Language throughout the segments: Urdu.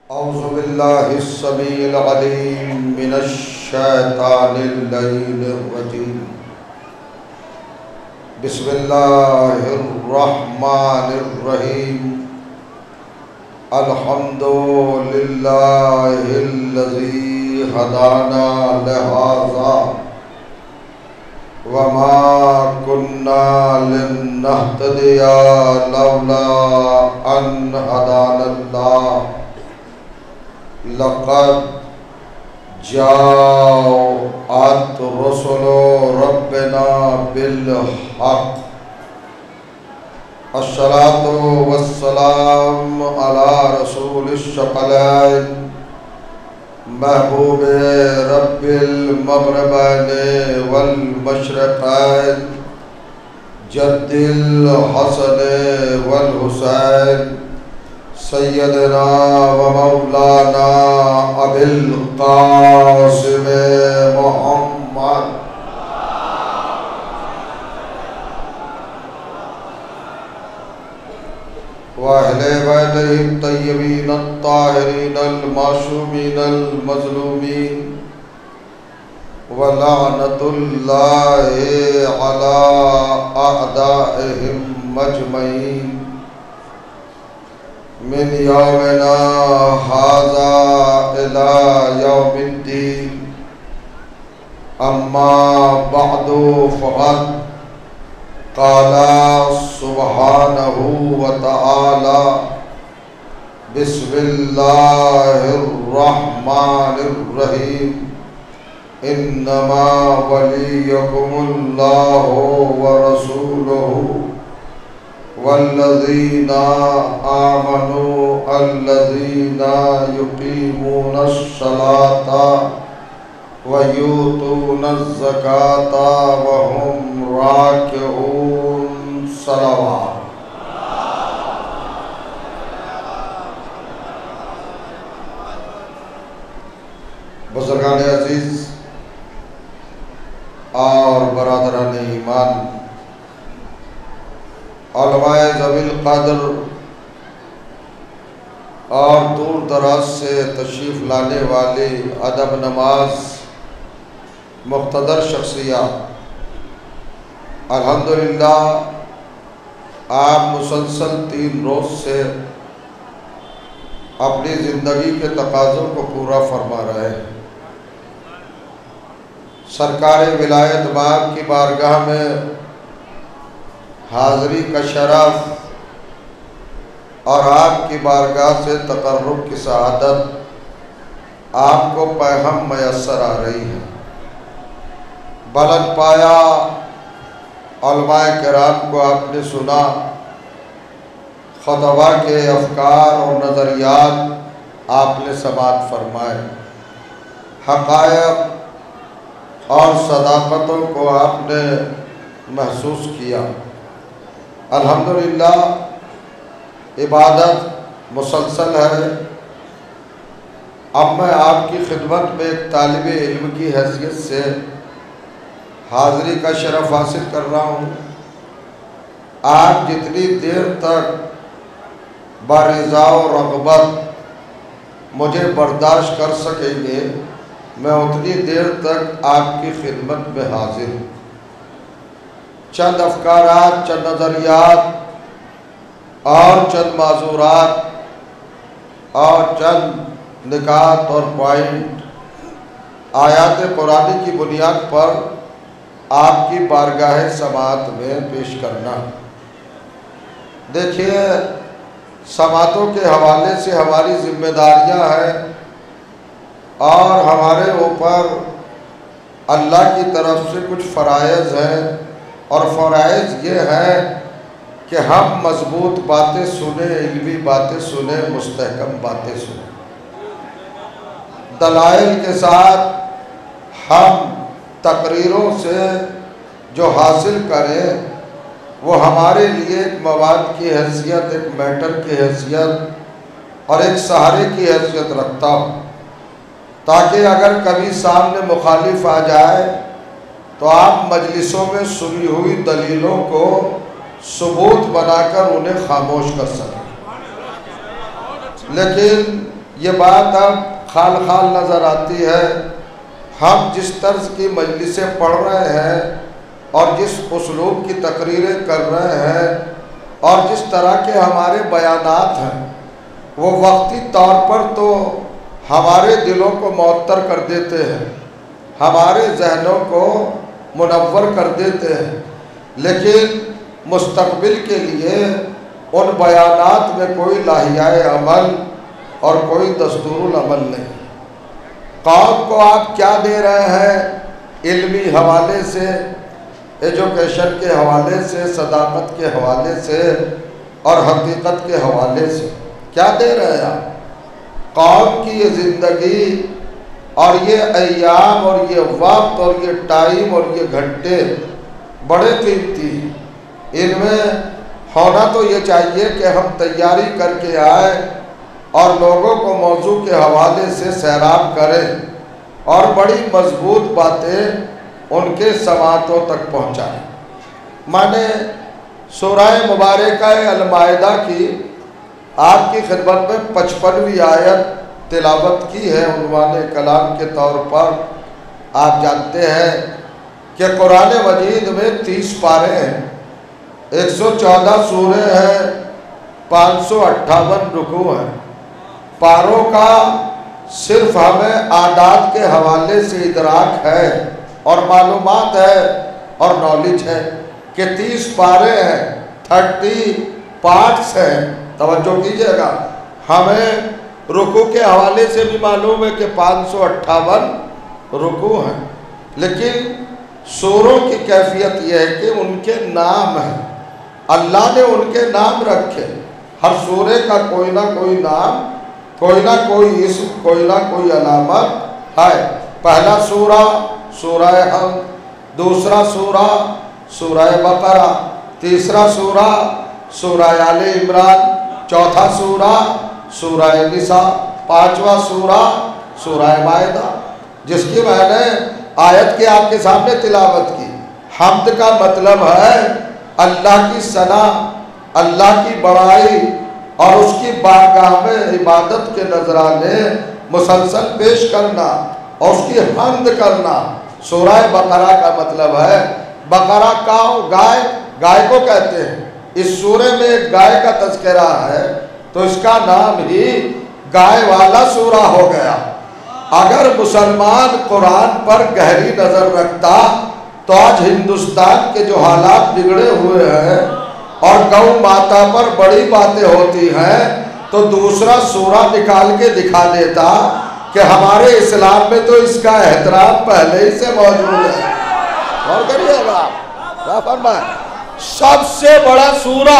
اعوذ باللہ السمیع العلیم من الشیطان اللعین الرجیم بسم اللہ الرحمن الرحیم الحمد للہ الذی ہدانا لہذا وما كنا لنهتدي لولا أن هدانا الله لقد جاءت رسل ربنا بالحق الصلاة والسلام على رسول الثقلين محبوب رب المغربین والمشرقین جد الحسن والحسین سیدنا و مولانا ابی القاسم محمد وأهل بيته الطيبين الطاهرين المعصومين المظلومين ولعنة الله على أعدائهم أجمعين من يومنا هذا إلى يوم الدين أما بعد فقد قال سبحانه وتعالى بسم الله الرحمن الرحيم إنما وليكم الله ورسوله والذين آمنوا الذين يقيمون الصلاة وَيُؤْتُونَ الزَّكَاةَ وَهُمْ رَاكِعُونَ صلوات بزرگان عزیز اور برادران ایمان، علماء ذوی القدر اور دور دراز سے تشریف لانے والے ادب نماز مقتدر شخصیات، الحمدللہ آپ مسلسل 3 روز سے اپنی زندگی کے تقاضوں کو پورا فرما رہے ہیں۔ سرکار ولایت مآب کی بارگاہ میں حاضری کا شرف اور آپ کی بارگاہ سے تقرب کی سعادت آپ کو پیہم میسر آ رہی ہے۔ بلند پایا علماء کرام کو آپ نے سنا، خطبہ کے افکار اور نظریات آپ نے سماعت فرمائے، حقائق اور صداقتوں کو آپ نے محسوس کیا۔ الحمدللہ عبادت مسلسل ہے۔ اب میں آپ کی خدمت میں ایک طالب علم کی حیثیت سے حاضری کا شرف حاصل کر رہا ہوں۔ آپ جتنی دیر تک برضا و رغبت مجھے برداشت کر سکیں گے، میں اتنی دیر تک آپ کی خدمت میں حاضر ہوں۔ چند افکارات، چند نظریات اور چند معذورات اور چند نکات اور پوائنٹ آیات قرآن کی بنیاد پر آپ کی بارگاہ سماعت میں پیش کرنا۔ دیکھیے، سماعتوں کے حوالے سے ہماری ذمہ داریاں ہیں اور ہمارے اوپر اللہ کی طرف سے کچھ فرائض ہیں، اور فرائض یہ ہیں کہ ہم مضبوط باتیں سنیں، علمی باتیں سنیں، مستحکم باتیں سنیں، دلائل کے ساتھ ہم تقریروں سے جو حاصل کریں وہ ہمارے لیے ایک مواد کی حیثیت، ایک میٹر کی حیثیت اور ایک سہارے کی حیثیت رکھتا ہوں، تاکہ اگر کبھی سامنے مخالف آ جائے تو آپ مجلسوں میں سنی ہوئی دلیلوں کو ثبوت بنا کر انہیں خاموش کر سکیں۔ لیکن یہ بات اب خال خال نظر آتی ہے۔ ہم جس طرز کی مجلسیں پڑھ رہے ہیں اور جس اسلوب کی تقریریں کر رہے ہیں اور جس طرح کے ہمارے بیانات ہیں، وہ وقتی طور پر تو ہمارے دلوں کو معطر کر دیتے ہیں، ہمارے ذہنوں کو منور کر دیتے ہیں، لیکن مستقبل کے لیے ان بیانات میں کوئی لائحہ عمل اور کوئی دستور العمل نہیں۔ قوم کو آپ کیا دے رہے ہیں؟ علمی حوالے سے، ایجوکیشن کے حوالے سے، صداقت کے حوالے سے اور حقیقت کے حوالے سے کیا دے رہے ہیں آپ؟ قوم کی یہ زندگی اور یہ ایام اور یہ وقت اور یہ ٹائم اور یہ گھنٹے بڑے قیمتی ہیں۔ ان میں ہونا تو یہ چاہیے کہ ہم تیاری کر کے آئیں اور لوگوں کو موضوع کے حوالے سے سیراب کریں اور بڑی مضبوط باتیں ان کے سماعتوں تک پہنچائیں۔ میں نے سورہ مبارکہ المائدہ کی آپ کی خدمت میں 55ویں آیت تلاوت کی ہے عنوان کلام کے طور پر۔ آپ جانتے ہیں کہ قرآن مجید میں 30 پارے ہیں، 114 سورے ہیں، 558 رکوع ہیں۔ پاروں کا صرف ہمیں اعداد کے حوالے سے ادراک ہے اور معلومات ہے اور نالج ہے کہ 30 پارے ہیں، 30 پارٹس ہیں۔ توجہ کیجئے گا، ہمیں رکوع کے حوالے سے بھی معلوم ہے کہ 558 رکوع ہیں، لیکن سوروں کی کیفیت یہ ہے کہ ان کے نام ہیں، اللہ نے ان کے نام رکھے۔ ہر سورے کا کوئی نہ کوئی نام، کوئی نہ کوئی اسم، کوئی نہ کوئی علامت ہے۔ پہلا سورہ سورہ حمد، دوسرا سورہ سورہ بقرہ، تیسرا سورہ سورہ آل عمران، چوتھا سورہ سورہ نساء، پانچواں سورہ سورہ مائدہ، جس کی میں نے آیت کی آپ کے سامنے تلاوت کی۔ حمد کا مطلب ہے اللہ کی ثنا، اللہ کی بڑائی اور اس کی بارگاہ میں عبادت کے نذرانے مسلسل پیش کرنا اور اس کی حمد کرنا۔ سورہ بقرہ کا مطلب ہے، بقرہ کاؤ، گائے، گائے کو کہتے ہیں۔ اس سورے میں ایک گائے کا تذکرہ ہے تو اس کا نام ہی گائے والا سورہ ہو گیا۔ اگر مسلمان قرآن پر گہری نظر رکھتا تو آج ہندوستان کے جو حالات بگڑے ہوئے ہیں اور گو ماتا پر بڑی باتیں ہوتی ہیں تو دوسرا سورہ نکال کے دکھا دیتا کہ ہمارے اسلام میں تو اس کا احترام پہلے ہی سے موجود ہے۔ غور کریے گا، کیا فرمائیں؟ سب سے بڑا سورہ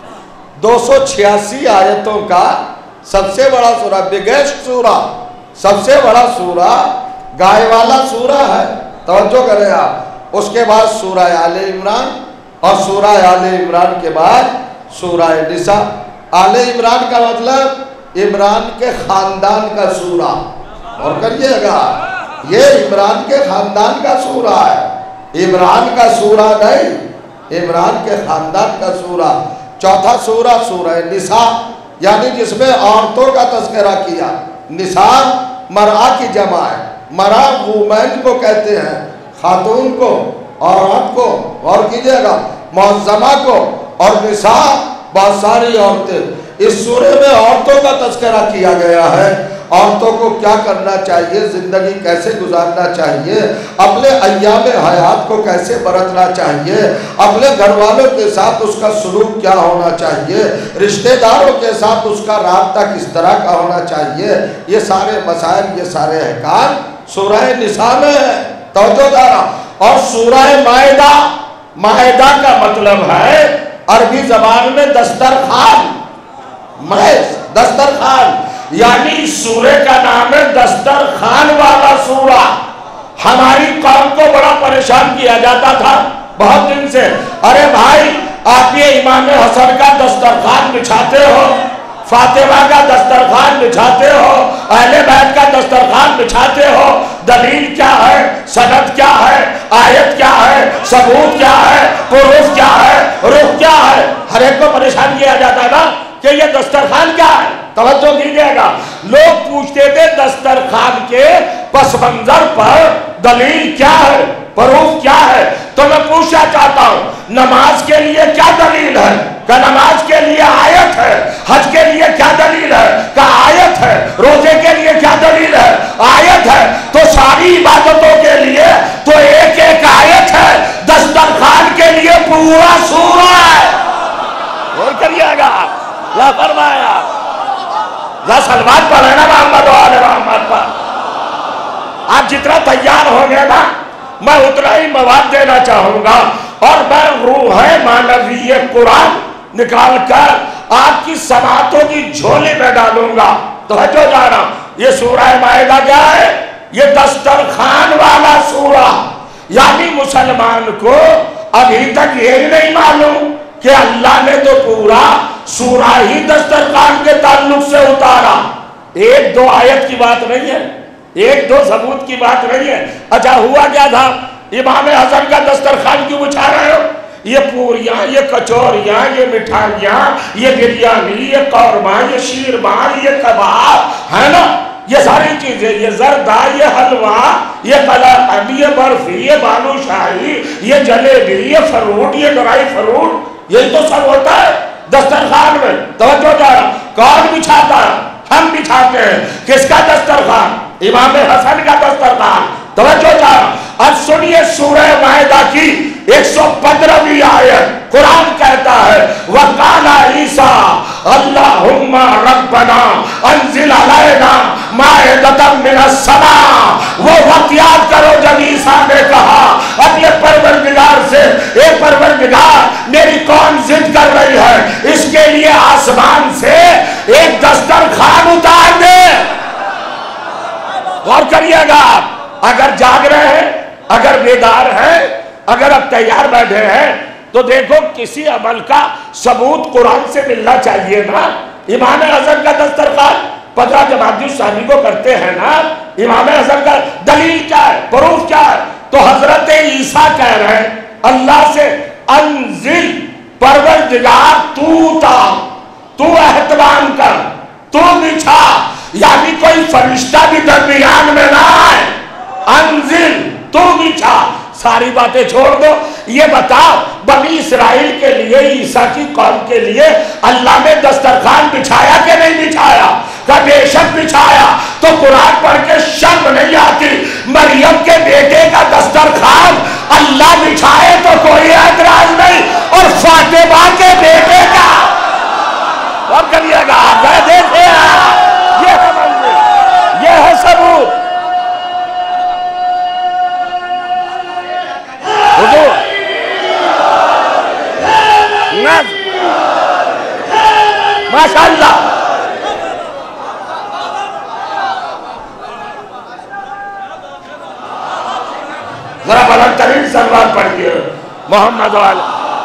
286 آیتوں کا سب سے بڑا سورہ، بگیسٹ سورہ، سب سے بڑا سورہ گائے والا سورہ ہے۔ توجہ کریں آپ۔ اس کے بعد سورہ آل عمران اور سورہ آل عمران کے بعد سورہ نساء۔ آل عمران کا مطلب عمران کے خاندان کا سورہ۔ اور کریے گا، یہ عمران کے خاندان کا سورہ ہے، عمران کا سورہ نہیں، عمران کے خاندان کا سورہ۔ چوتھا سورہ سورہ نساء، یعنی جس میں عورتوں کا تذکرہ کیا۔ نساء مرأہ کی جمع ہے، مرأہ وومن کو کہتے ہیں، خاتون کو، عورت کو، غور کیجئے گا، معظمہ کو، اور نساء بہت ساری عورتیں۔ اس سورے میں عورتوں کا تذکرہ کیا گیا ہے، عورتوں کو کیا کرنا چاہیے، زندگی کیسے گزارنا چاہیے، اپنے ایام حیات کو کیسے برتنا چاہیے، اپنے گھر والوں کے ساتھ اس کا سلوک کیا ہونا چاہیے، رشتہ داروں کے ساتھ اس کا رابطہ کس طرح کا ہونا چاہیے، یہ سارے مسائل، یہ سارے احکام سورہ نساء میں ہے۔ توجہ دارا۔ اور سورہ مائدہ، مائدہ کا مطلب ہے عربی زبان میں دسترخوان، محض دسترخوان، یعنی اس سورے کا نام ہے دسترخوان والا سورہ۔ ہماری قوم کو بڑا پریشان کیا جاتا تھا بہت دن سے، ارے بھائی آپ یہ امام حسن کا دسترخوان بچھاتے ہو، فاطمہ کا دسترخوان بچھاتے ہو، اہل بیت کا دسترخوان بچھاتے ہو، دلیل کیا ہے، سند کیا ہے، آیت کیا ہے، ثبوت کیا ہے، پروف کیا ہے، رخ کیا ہے، ہر ایک کو پریشان کیا جاتا ہے نا۔ کہ یہ دسترخوان کیا ہے؟ توجہ کیجئے گا، لوگ پوچھتے تھے دسترخوان کے پس منظر پر دلیل کیا ہے، پروف کیا ہے؟ تو میں پوچھنا چاہتا ہوں نماز کے لیے کیا دلیل ہے؟ کہ نماز کے لیے آیت ہے۔ حج کے لیے کیا دلیل ہے؟ کہ آیت ہے۔ روزے کے لیے کیا دلیل ہے؟ آیت ہے۔ تو ساری عبادتوں کے لیے تو ایک ایک آیت ہے، دسترخوان کے لیے پورا سورہ ہے۔ اور کریے گا لا فرمایا لا سلوات پڑھے نا محمد و آل محمد پر۔ آپ جتنا تیار ہوں گے نا میں اتنا ہی مواد دینا چاہوں گا، اور میں روح معنوی قرآن نکال کر آپ کی سماعتوں کی جھولی میں ڈالوں گا۔ توجہ جانا، یہ سورہ مائدہ کیا ہے؟ یہ دسترخوان والا سورہ، یعنی مسلمان کو ابھی تک یہ نہیں معلوم کہ اللہ نے تو پورا سورہ ہی دسترخوان کے تعلق سے اتارا۔ ایک دو آیت کی بات نہیں ہے، ایک دو ثبوت کی بات نہیں ہے۔ اچھا ہوا کیا تھا؟ امام حسن کا دسترخوان کیوں بچھا رہے ہو؟ یہ پوریاں، یہ کچوریاں، یہ مٹھائیاں، یہ بریانی، یہ قورمہ، یہ شیرمال، یہ کباب، ہے نا؟ یہ ساری چیزیں، یہ زردہ، یہ حلوہ، یہ قلاقند، یہ برفی، یہ بالو شاہی، یہ جلیبی، یہ فروٹ، یہ ڈرائی فروٹ، یہی تو سب ہوتا ہے دسترخوان میں۔ توجہ جارا، کون بچھاتا ہے؟ ہم بچھاتے ہیں۔ کس کا دسترخوان؟ امام حسن کا دسترخوان۔ توجہ جارا، اب سنیے سورہ مائدہ کی 115ویں آیت۔ قرآن کہتا ہے وَقَالَ عِيسَىٰ اللہم ربنا انزل علینا مائدۃ من السماء۔ وہ وقت یاد کرو جب عیسیٰ نے کہا اپنے پروردگار سے، اے پروردگار میری کون ضد کر رہی ہے، اس کے لیے آسمان سے ایک دسترخوان اتار دے۔ غور کریے گا، اگر جاگ رہے ہیں، اگر بیدار ہیں، اگر اب تیار بیٹھے ہیں تو دیکھو کسی عمل کا ثبوت قرآن سے ملنا چاہیے نا۔ امام حسن کا دسترخوان 15 جمادی الثانی کو کرتے ہیں نا، امام حسن کا دلیل کیا ہے، پروف کیا ہے؟ تو حضرت عیسیٰ کہہ رہے ہیں اللہ سے انزل، پروردگار تو اہتمام کر، تو بچھا، یعنی کوئی فرشتہ بھی درمیان میں نہ آئے، انزل تو بچھا۔ ساری باتیں چھوڑ دو، یہ بتاؤ بنی اسرائیل کے لیے، عیسیٰ کی قوم کے لیے اللہ نے دسترخوان بچھایا کہ نہیں بچھایا؟ کہ بے شک بچھایا۔ تو قرآن پڑھ کے شرم نہیں آتی؟ مریم کے بیٹے کا دسترخوان اللہ بچھائے تو کوئی اعتراض نہیں، اور فاطمہ کے بیٹے کا اور کریے گا دیکھے یہ ہے منظر، یہ ہے ثبوت۔ حضور ماشاءاللہ، ذرا بلند ترین سلوات پڑھیے محمد والا۔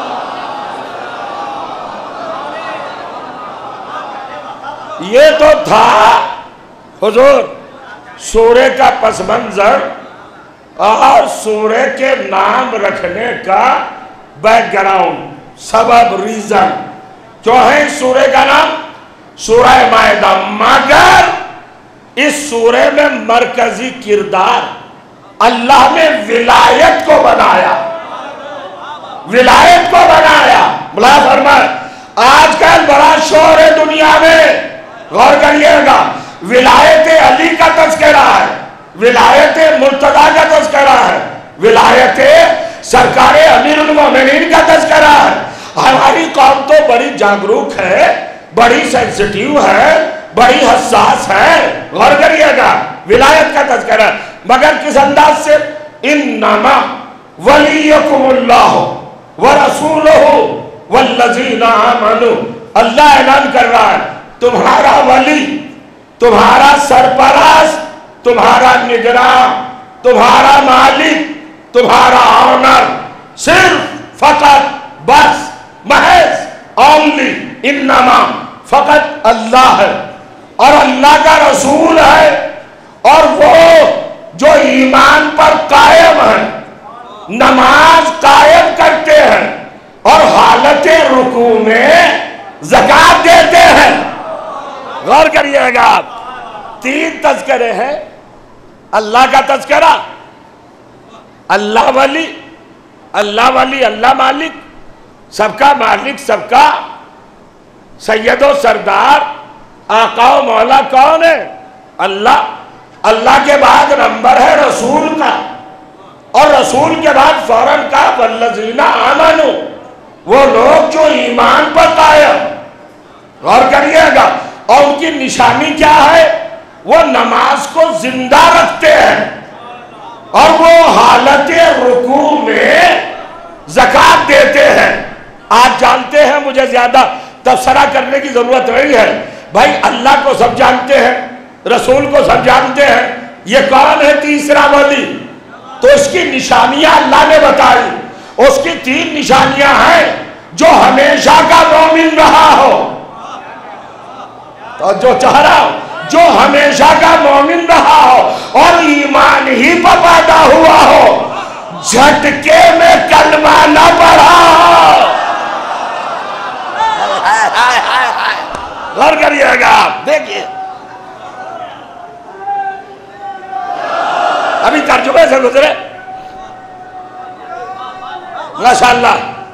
یہ تو تھا حضور سورہ کا پس منظر اور سورہ کے نام رکھنے کا بیک گراؤنڈ، سبب، ریزن کیوں ہے اس سورہ کا نام سورہ مائدہ۔ مگر اس سورہ میں مرکزی کردار اللہ نے ولایت کو بنایا، ولایت کو بنایا۔ بلا فرمائے آج کل بڑا شور ہے دنیا میں، غور کریے گا، ولایت علی کا تذکرہ ہے، ولایت مرتضیٰ کا تذکرہ ہے، ولایت سرکار امیر المومنین کا تذکرہ ہے۔ ہماری قوم تو بڑی جاگروک ہے، بڑی سینسٹیو ہے، بڑی حساس ہے، غور کریے گا، ولایت کا تذکرہ، مگر کس انداز سے؟ انما ولیکم اللہ ورسولہ والذین آمنوا۔ اللہ اعلان کر رہا ہے تمہارا ولی، تمہارا سرپرست، تمہارا نگراں، تمہارا مالک، تمہارا آنر صرف فقط بس محض اونلی انما فقط اللہ ہے، اور اللہ کا رسول ہے، اور وہ جو ایمان پر قائم ہے، نماز قائم کرتے ہیں، اور حالت رکوع میں زکات دیتے ہیں. غور کریے گا آپ. 3 تذکرے ہیں. اللہ کا تذکرہ، اللہ ولی، اللہ مالک، سب کا مالک، سب کا سید و سردار، آقا و مولا کون ہے؟ اللہ. اللہ کے بعد نمبر ہے رسول کا، اور رسول کے بعد فوراً کا والذین آمنوا، وہ لوگ جو ایمان پر قائم. غور کریے گا. اور ان کی نشانی کیا ہے؟ وہ نماز کو زندہ رکھتے ہیں، اور وہ حالت رکوع میں زکات دیتے ہیں. آپ جانتے ہیں، مجھے زیادہ تبصرہ کرنے کی ضرورت نہیں ہے. بھائی اللہ کو سب جانتے ہیں، رسول کو سب جانتے ہیں. یہ کون ہے تیسرا ولی؟ تو اس کی نشانیاں اللہ نے بتائی. اس کی 3 نشانیاں ہیں. جو ہمیشہ کا مومن رہا ہو، تو جو چاہ رہا ہو، جو ہمیشہ کا مومن رہا ہو اور ایمان ہی پر پیدا ہوا ہو، جھٹکے میں کلمہ نہ پڑھا ہو. غور کریے گا آپ. دیکھیے ابھی ترجمے سے گزرے، ماشاءاللہ.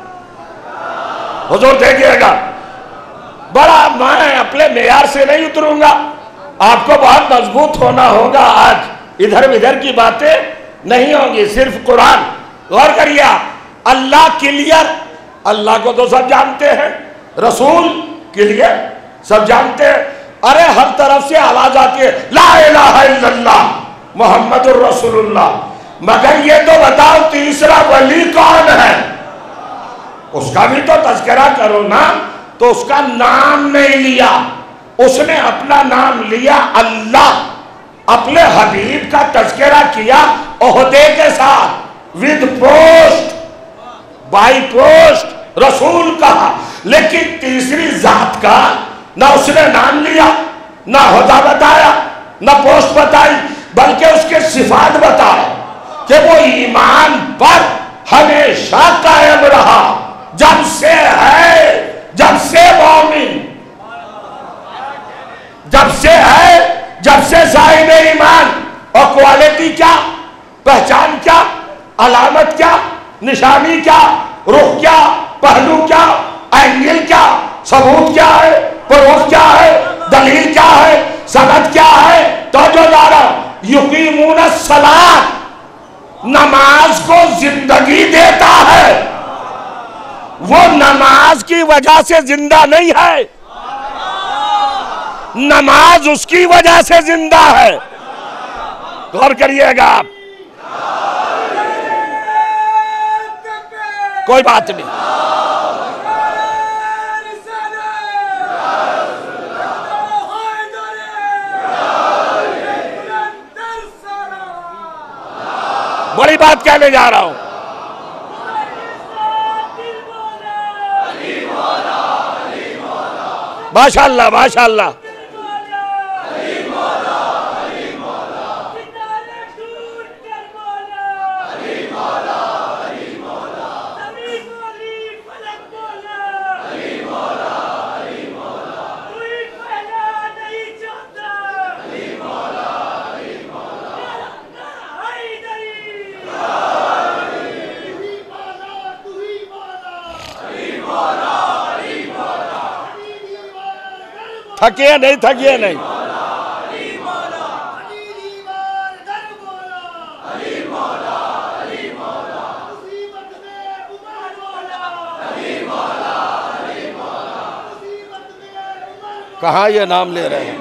حضور دیکھیے گا. بڑا میں اپنے معیار سے نہیں اتروں گا، آپ کو بہت مضبوط ہونا ہوگا. آج ادھر ادھر کی باتیں نہیں ہوں گی، صرف قرآن. غور کریے. اللہ کلیئر، اللہ کو تو سب جانتے ہیں. رسول کلیئر، سب جانتے ہیں. ارے ہر طرف سے آواز آتی ہے لا الہ الا اللہ محمد الرسول اللہ. مگر یہ تو بتاؤ تیسرا ولی کون ہے؟ اس کا بھی تو تذکرہ کرو نا. تو اس کا نام نہیں لیا، اس نے اپنا نام لیا اللہ. اپنے حبیب کا تذکرہ کیا عہدے کے ساتھ، ود پوسٹ، بائی پوسٹ رسول کہا. لیکن تیسری ذات کا نہ اس نے نام لیا، نہ عہدہ بتایا، نہ پوسٹ بتائی، بلکہ اس کے صفات بتائے کہ وہ ایمان پر ہمیشہ قائم رہا. جب سے ہے، جب سے مومن، جب سے ہے، جب سے صاحب ایمان. اور کوالٹی کیا، پہچان کیا، علامت کیا، نشانی کیا، رخ کیا، پہلو کیا، اینگل کیا، ثبوت کیا ہے، پروف کیا ہے، دلیل کیا ہے، سند کیا ہے. تو جو دارا یقیمون الصلاۃ، نماز کو زندگی دیتا ہے. وہ نماز کی وجہ سے زندہ نہیں ہے، نماز اس کی وجہ سے زندہ ہے. غور کریے گا آپ. کوئی بات نہیں. بڑی بات کہنے جا رہا ہوں. ماشاءاللہ ماشاءاللہ. تھکیے نہیں، تھکیے نہیں. کہاں یہ نام لے رہے ہیں؟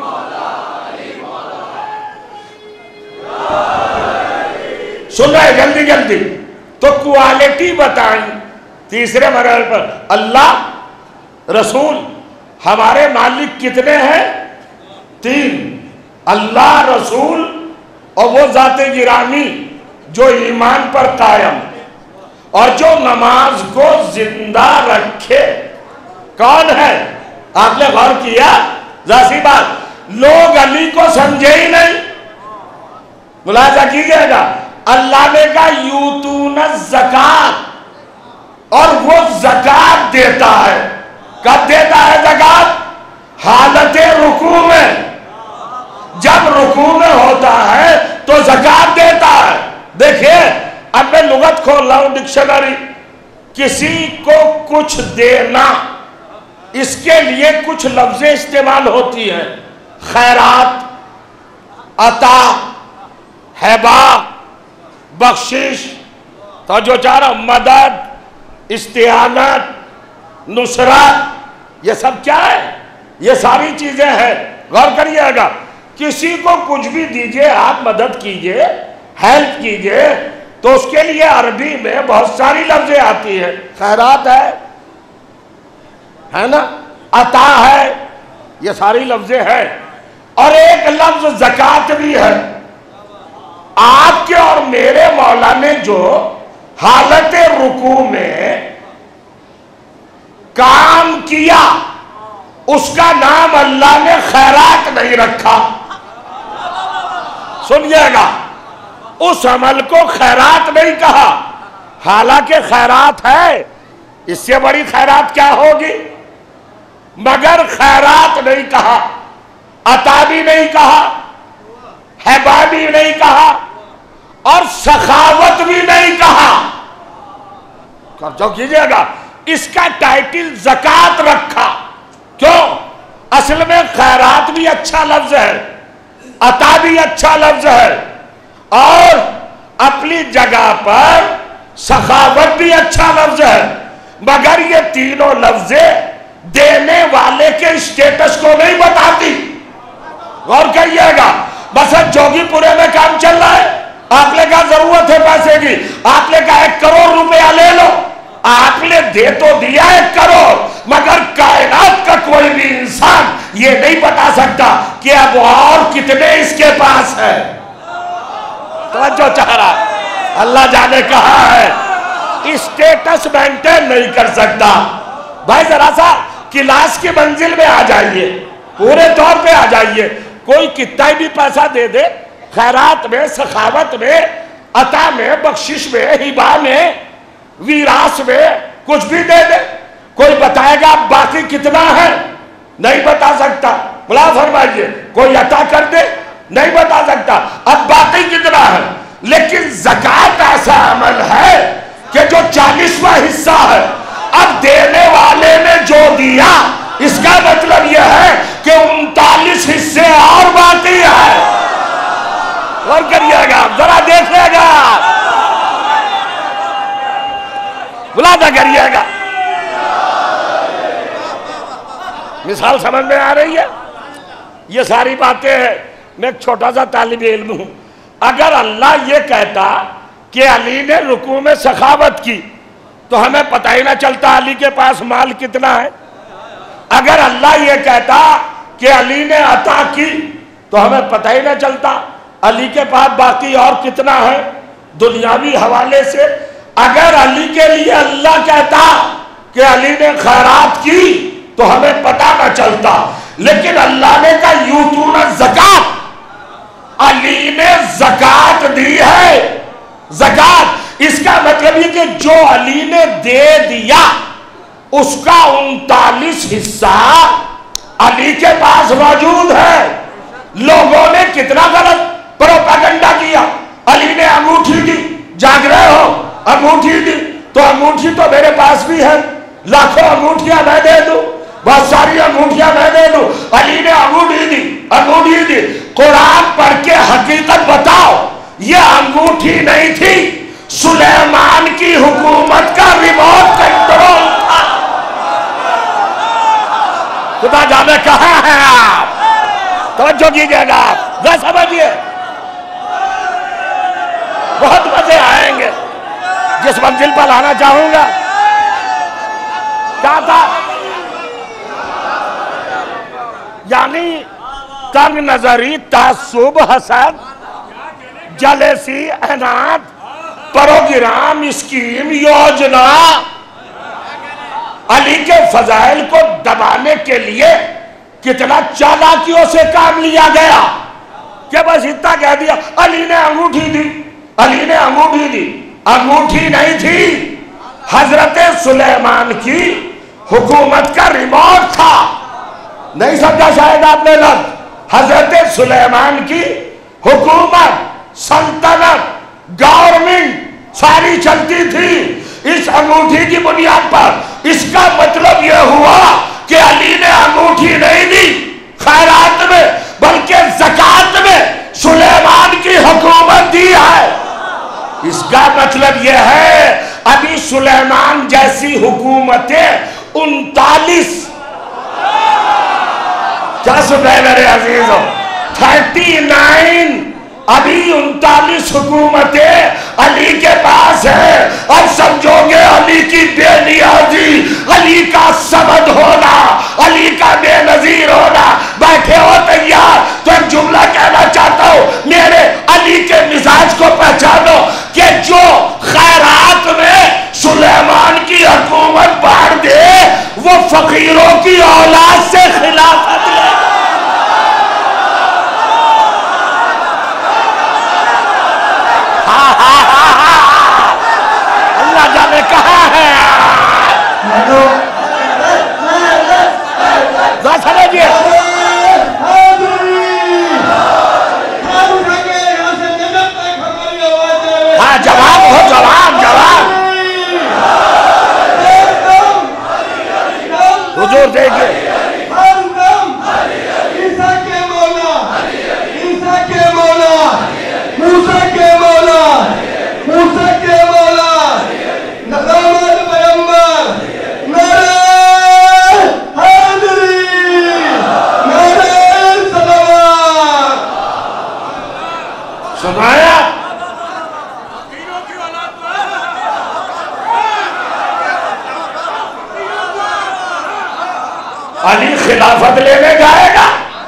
سن رہے جلدی جلدی. تو کوالٹی بتائیں تیسرے مرحلے پر. اللہ، رسول. ہمارے مالک کتنے ہیں؟ 3. اللہ، رسول اور وہ ذات گرامی جو ایمان پر قائم اور جو نماز کو زندہ رکھے. کون ہے؟ آپ نے غور کیا؟ ذاتی بات. لوگ علی کو سمجھے ہی نہیں. ملاحظہ کیجئے گا. اللہ نے کہا یوتون الزکات، اور وہ زکات دیتا ہے. کب دیتا ہے زکات؟ حالت رکوع میں، جب رکوع میں ہوتا ہے تو زکات دیتا ہے۔ دیکھیے اب میں لغت کھول رہا ہوں ڈکشنری، کسی کو کچھ دینا، اس کے لیے کچھ لفظیں استعمال ہوتی ہیں، خیرات، عطا، ہبہ، بخشش، تو جو چارہ مدد، استعانت، نصرت، یہ سب کیا ہے؟ یہ ساری چیزیں ہیں۔ غور کریے گا، کسی کو کچھ بھی دیجئے، آپ مدد کیجئے، ہیلپ کیجئے، تو اس کے لیے عربی میں بہت ساری لفظیں آتی ہیں، خیرات ہے نا، عطا ہے، یہ ساری لفظیں ہیں، اور ایک لفظ زکات بھی ہے۔ آپ کے اور میرے مولا نے جو حالت رکوع میں کام کیا، اس کا نام اللہ نے خیرات نہیں رکھا۔ سنیے گا، اس عمل کو خیرات نہیں کہا، حالانکہ خیرات ہے، اس سے بڑی خیرات کیا ہوگی، مگر خیرات نہیں کہا، عطا بھی نہیں کہا، ہبہ بھی نہیں کہا، اور سخاوت بھی نہیں کہا۔ جو کیجئے گا، اس کا ٹائٹل زکات رکھا۔ کیوں؟ اصل میں خیرات بھی اچھا لفظ ہے، عطا بھی اچھا لفظ ہے، اور اپنی جگہ پر سخاوت بھی اچھا لفظ ہے، مگر یہ تینوں لفظیں دینے والے کے اسٹیٹس کو نہیں بتاتی۔ غور کریے گا، بس جوگی پورے میں کام چل رہا ہے، آپ نے کہا ضرورت ہے پیسے کی، آپ نے کہا 1 کروڑ روپیہ لے لو، آپ نے دے تو دیا 1 کروڑ، مگر کائنات کا کوئی بھی انسان یہ نہیں بتا سکتا کہ اب اور کتنے اس کے پاس ہے۔ توجہ چاہ رہا ہے، اللہ جانے کہا ہے اسٹیٹس مینٹین نہیں کر سکتا۔ بھائی ذرا سا کلاس کی منزل میں آ جائیے، پورے طور پہ آ جائیے، کوئی کتنا بھی پیسہ دے دے، خیرات میں، سخاوت میں، عطا میں، بخشش میں، ہبہ میں، ویراث میں، کچھ بھی دے دے، کوئی بتائے گا باقی کتنا ہے؟ نہیں بتا سکتا۔ بلا فرمائیے، کوئی عطا کر دے، نہیں بتا سکتا اب باقی کتنا ہے۔ لیکن زکات ایسا عمل ہے کہ جو 40واں حصہ ہے، اب دینے والے نے جو دیا، اس کا مطلب یہ ہے کہ 39 حصے اور باقی ہے۔ اور کریے گا، ذرا دیکھئے گا، بلادا کریے گا، مثال سمجھ میں آ رہی ہے؟ یہ ساری باتیں ہیں۔ میں ایک چھوٹا سا طالب علم ہوں، اگر اللہ یہ کہتا کہ علی نے رکوع میں سخاوت کی تو ہمیں پتہ ہی نہ چلتا علی کے پاس مال کتنا ہے۔ اگر اللہ یہ کہتا کہ علی نے عطا کی تو ہمیں پتہ ہی نہ چلتا علی کے پاس باقی اور کتنا ہے دنیاوی حوالے سے۔ اگر علی کے لیے اللہ کہتا کہ علی نے خیرات کی تو ہمیں پتہ نہ چلتا، لیکن اللہ نے کہا یوتون الزکات، علی نے زکات دی ہے۔ زکات، اس کا مطلب یہ کہ جو علی نے دے دیا اس کا 39 حصہ علی کے پاس موجود ہے۔ لوگوں نے کتنا غلط پروپیگنڈا کیا، علی نے انگوٹھی دی، جاگ رہے ہو، انگوٹھی دی تو انگوٹھی تو میرے پاس بھی ہے، لاکھوں انگوٹھیاں میں دے دوں، بہت ساری انگوٹھیاں میں دے دوں، علی نے انگوٹھی دی، انگوٹھی دی۔ قرآن پڑھ کے حقیقت بتاؤ، یہ انگوٹھی نہیں تھی، سلیمان کی حکومت کا ریموٹ کنٹرول تھا۔ خدا جانے کہاں ہے آپ، توجہ کیجئے گا، ذرا سمجھئے، بہت مزے آئیں گے۔ جس منزل پر لانا چاہوں گا، کیا تھا؟ یعنی تنگ نظری، تعصب، حسد، جلیسی، عناد، پروگرام، اسکیم، یوجنا، علی کے فضائل کو دبانے کے لیے کتنا چالاکیوں سے کام لیا گیا کہ بس اتنا کہہ دیا علی نے انگوٹھی دی، علی نے انگوٹھی دی۔ انگوٹھی نہیں تھی، حضرت سلیمان کی حکومت کا ریموٹ تھا. نہیں سمجھا شاید آپ نے لفظ. حضرت سلیمان کی حکومت، سلطنت، گورنمنٹ ساری چلتی تھی اس انگوٹھی کی بنیاد پر. اس کا مطلب یہ ہوا کہ علی نے انگوٹھی نہیں دی خیرات میں، بلکہ زکات میں سلیمان کی حکومت دی ہے. اس کا مطلب یہ ہے ابھی سلیمان جیسی حکومتیں 39 کیا سن رہے میرے عزیزوں 39 ابھی 39 حکومتیں علی کے پاس ہیں. اب سمجھو گے علی کی بے نیازی، علی کا صمد ہونا، علی کا بے نظیر ہونا. بیٹھے ہو تیار تو ایک جملہ کہنا چاہتا ہوں، میرے علی کے مزاج کو پہچانو کہ جو خیرات میں سلیمان کی حکومت بانٹ دے وہ فقیروں کی اولاد سے خلافت لے. اللہ جانے کہاں ہے سمجھئے. ہاں جواب ہو، جواب جواب حضور دیکھئے. سنایا علی خلافت لینے جائے گا.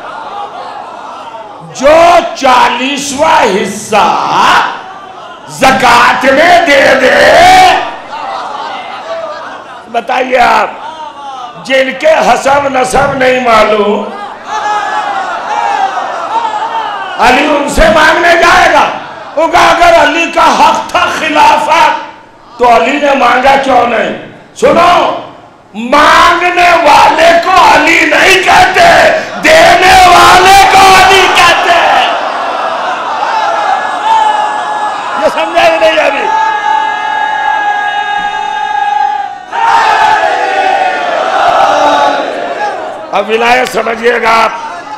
جو 40واں حصہ زکات میں دے دے. بتائیے آپ جن کے حسب نسب نہیں معلوم علی ان سے مانگنے جائے گا. اگر علی کا حق تھا خلافت تو علی نے مانگا کیوں نہیں؟ سنو، مانگنے والے کو علی نہیں کہتے، دینے والے کو علی کہتے ہیں. یہ سمجھا ہی نہیں ابھی. اب ولایت سمجھئے گا آپ،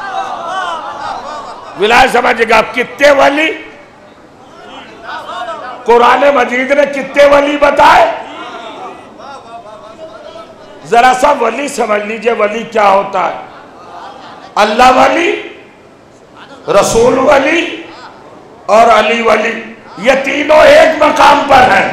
ولایت سمجھئے گا آپ. کتنے ولی قرآن مجید نے کتنے ولی بتائے؟ ذرا سا ولی سمجھ لیجئے ولی کیا ہوتا ہے. اللہ ولی، رسول ولی اور علی ولی، یہ تینوں ایک مقام پر ہیں.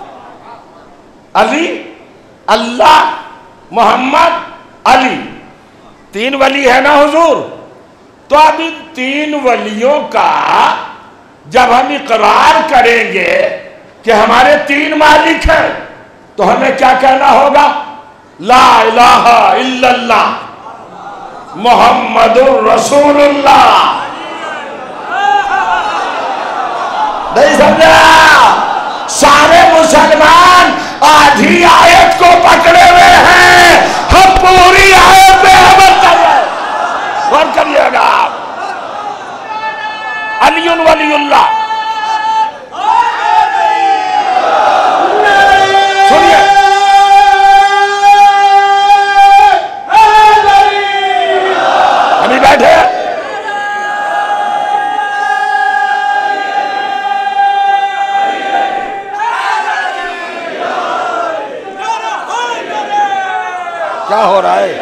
علی، اللہ، محمد، علی، تین ولی ہے نا حضور. تو اب ان تین ولیوں کا جب ہم اقرار کریں گے کہ ہمارے تین مالک ہیں تو ہمیں کیا کہنا ہوگا؟ لا الہ الا اللہ محمد الرسول اللہ. نہیں سمجھا؟ سارے مسلمان آدھی آیت کو پکڑے ہوئے ہیں، ہم پوری آیت پہ عمل کر رہے ہیں. غور کریے گا آپ. علی ولی اللہ. سنیے ابھی بیٹھے کیا ہو رہا ہے؟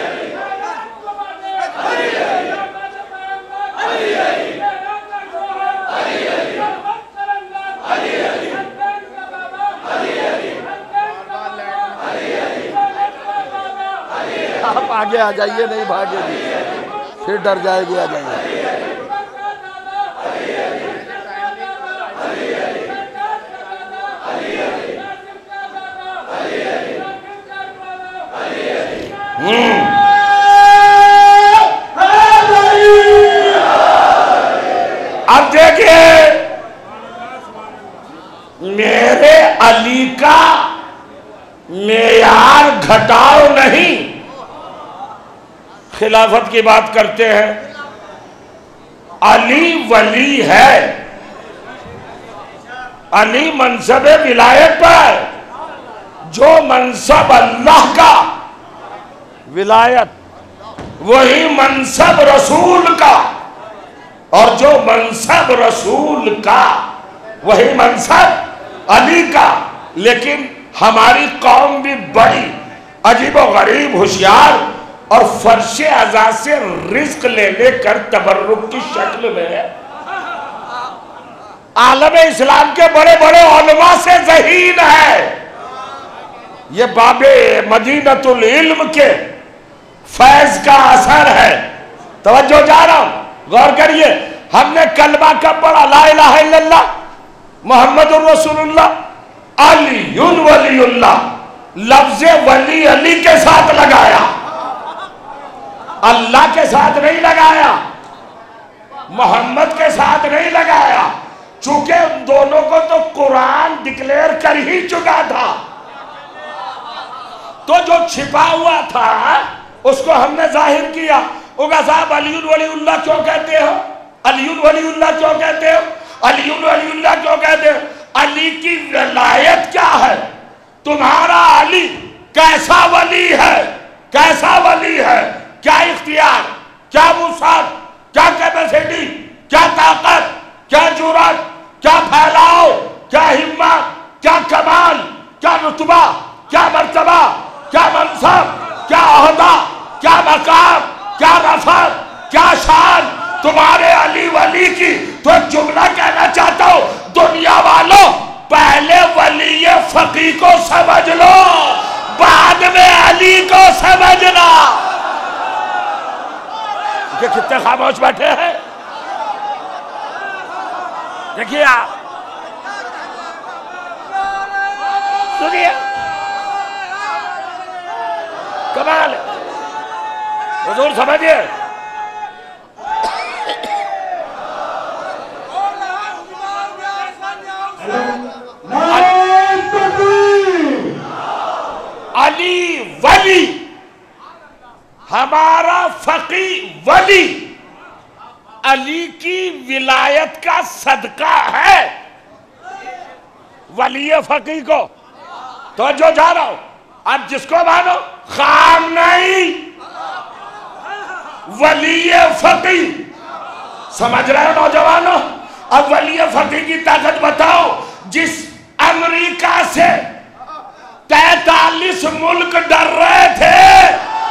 آپ آگے آ جائیے، نہیں بھاگے گی پھر ڈر جائے گی. آ جائیے. اب دیکھیں میرے علی کا معیار گھٹاؤ نہیں. خلافت کی بات کرتے ہیں، علی ولی ہے، علی منصب ولایت پر، جو منصب اللہ کا ولایت، وہی منصب رسول کا، اور جو منصب رسول کا وہی منصب علی کا. لیکن ہماری قوم بھی بڑی عجیب و غریب ہوشیار اور فرش عزا سے رزق لے لے کر تبرک کی شکل میں ہے. عالم اسلام کے بڑے بڑے علماء سے ذہین ہے. یہ باب مدینۃ العلم کے فیض کا اثر ہے. توجہ جا رہا ہوں، غور کریے. ہم نے کلمہ کب پڑھا؟ لا الہ الا اللہ محمد الرسول اللہ علی ولی اللہ. لفظ ولی علی کے ساتھ لگایا، اللہ کے ساتھ نہیں لگایا، محمد کے ساتھ نہیں لگایا، چونکہ ان دونوں کو تو قرآن ڈکلیئر کر ہی چکا تھا. تو جو چھپا ہوا تھا اس کو ہم نے ظاہر کیا. اوگا صاحب علی ولی اللہ کیوں کہتے ہو؟ علی ولی اللہ کیوں کہتے ہو؟ علی ولی اللہ کیوں کہتے ہو؟ علی کی ولایت کیا ہے؟ تمہارا علی کیسا ولی ہے؟ کیسا ولی ہے؟ کیا اختیار، کیا وسعت، کیا کیپیسٹی، کیا طاقت، کیا جرات، کیا پھیلاؤ، کیا ہمت، کیا کمال، کیا رتبہ، کیا مرتبہ، کیا منصب، کیا عہدہ، کیا مقام، کیا رفعت، کیا شان تمہارے علی ولی کی. تو ایک جملہ کہنا چاہتا ہوں، دنیا والوں پہلے ولی فقی کو سمجھ لو، بعد میں علی کو سمجھنا. کہ کتنے خاموش بیٹھے ہیں، دیکھیے آپ سنیے، کمال ہے. حضور سمجھئے، علی ولی، ہمارا فقی ولی علی کی ولایت کا صدقہ ہے ولی فقی کو. تو جو جا رہا ہوں، اب جس کو مانو خام نہیں، ولی فقی. سمجھ رہے ہو نوجوانوں؟ اب ولی فقی کی طاقت بتاؤ. جس امریکہ سے 43 ملک ڈر رہے تھے،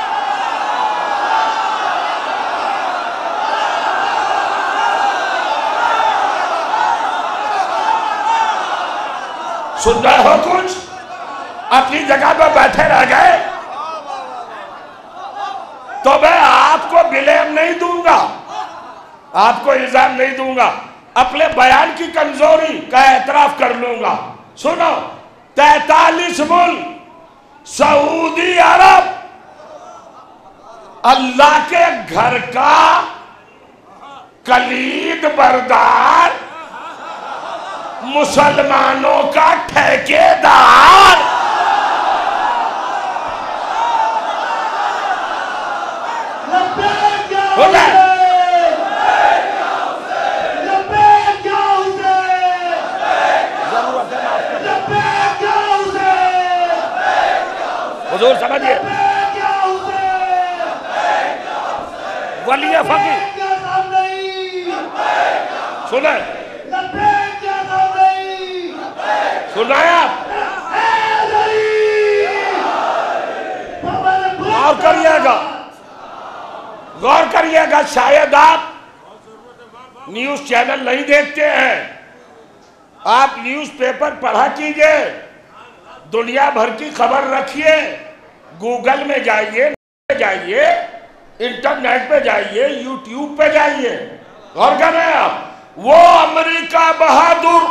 سن رہے ہو؟ کچھ اپنی جگہ پہ بیٹھے رہ گئے تو میں آپ کو بلیم نہیں دوں گا، آپ کو الزام نہیں دوں گا، اپنے بیان کی کمزوری کا اعتراف کر لوں گا. سنو، 43 ملک، سعودی عرب اللہ کے گھر کا کلید بردار، مسلمانوں کا ٹھیکیدار. حضور سمجھئے، ولی فقی سنیں، سنائیں آپ، غور کریے گا، غور کریے گا. شاید آپ نیوز چینل نہیں دیکھتے ہیں، آپ نیوز پیپر پڑھا کیجئے، دنیا بھر کی خبر رکھیے، گوگل میں جائیے، انٹرنیٹ پہ جائیے، یوٹیوب پہ جائیے. غور کر رہے ہیں آپ؟ وہ امریکہ بہادر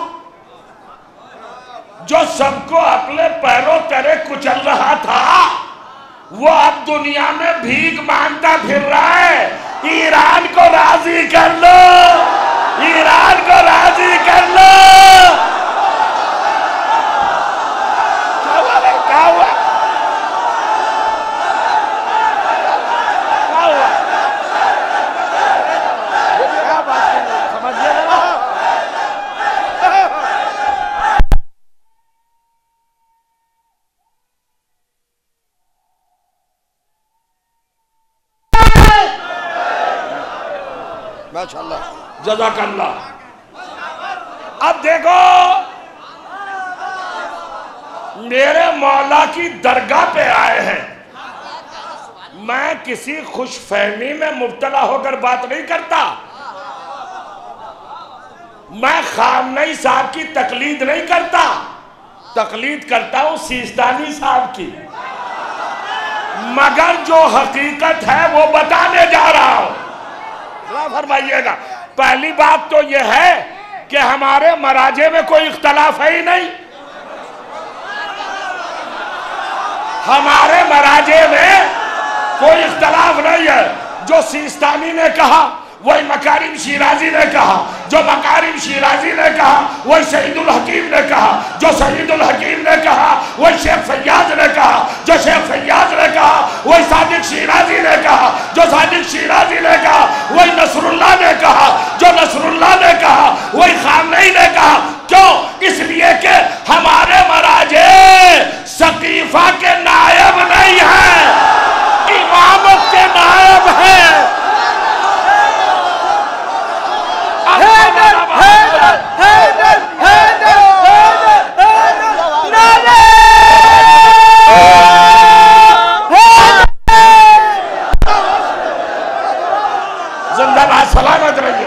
جو سب کو اپنے پیروں تلے کچل رہا تھا، وہ اب دنیا میں بھیک مانگتا پھر رہا ہے. ایران کو راضی کر لو، ایران کو راضی کر لو. کیا ہوا؟ ماشاءاللہ جزاک اللہ. اب دیکھو میرے مولا کی درگاہ پہ آئے ہیں, میں کسی خوش فہمی میں مبتلا ہو کر بات نہیں کرتا, میں خامنئی صاحب کی تقلید نہیں کرتا, تقلید کرتا ہوں سیستانی صاحب کی, مگر جو حقیقت ہے وہ بتانے جا رہا ہوں. فرمائیے گا, پہلی بات تو یہ ہے کہ ہمارے مراجع میں کوئی اختلاف ہے ہی نہیں, ہمارے مراجع میں کوئی اختلاف نہیں ہے. جو سیستانی نے کہا وہی مکارم شیرازی نے کہا, جو مکارم شیرازی نے کہا وہی سعید الحکیم نے کہا, جو سعید الحکیم نے کہا وہی شیخ فیاض نے کہا, جو شیخ فیاض نے کہا وہی صادق شیرازی نے کہا, جو صادق شیرازی نے کہا وہی نصر اللہ نے کہا, جو نصر اللہ نے کہا وہی خامنئی نے کہا. کیوں؟ اس لیے کہ ہمارے مراجع سقیفہ کے نائب نہیں ہیں, امامت کے نائب ہیں. زندہ باد, سلامت رہیے.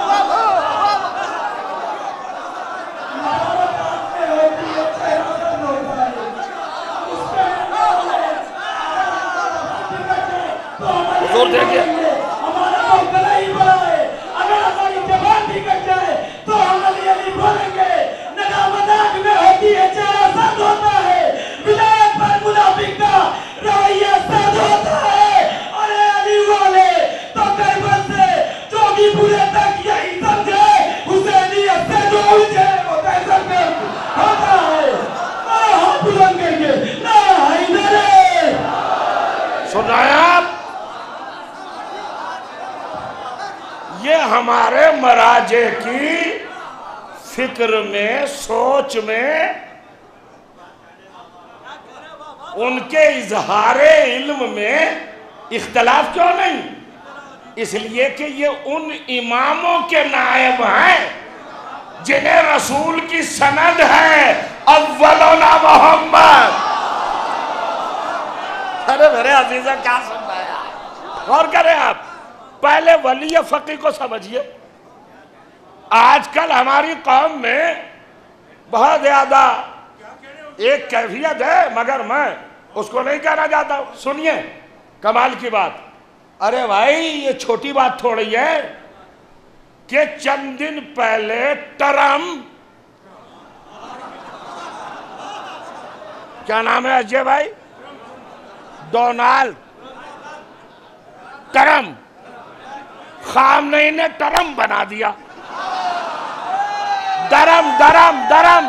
حضور دیکھئے یہ ہمارے مراجع کی فکر میں, سوچ میں, ان کے اظہار علم میں اختلاف کیوں نہیں؟ اس لیے کہ یہ ان اماموں کے نائب ہیں جنہیں رسول کی سند ہے, اولنا محمد. ارے میرے عزیزہ کیا سن رہے ہیں؟ غور کریں آپ, پہلے ولی فقی کو سمجھئے. آج کل ہماری قوم میں بہت زیادہ ایک کیفیت ہے, مگر میں اس کو نہیں کہنا چاہتا ہوں. سنیے کمال کی بات. ارے بھائی یہ چھوٹی بات تھوڑی ہے کہ چند دن پہلے ٹرمپ, کیا نام ہے اجے بھائی, ڈونالڈ ٹرمپ, خامنئی نے ٹرمپ بنا دیا. درم درم درم,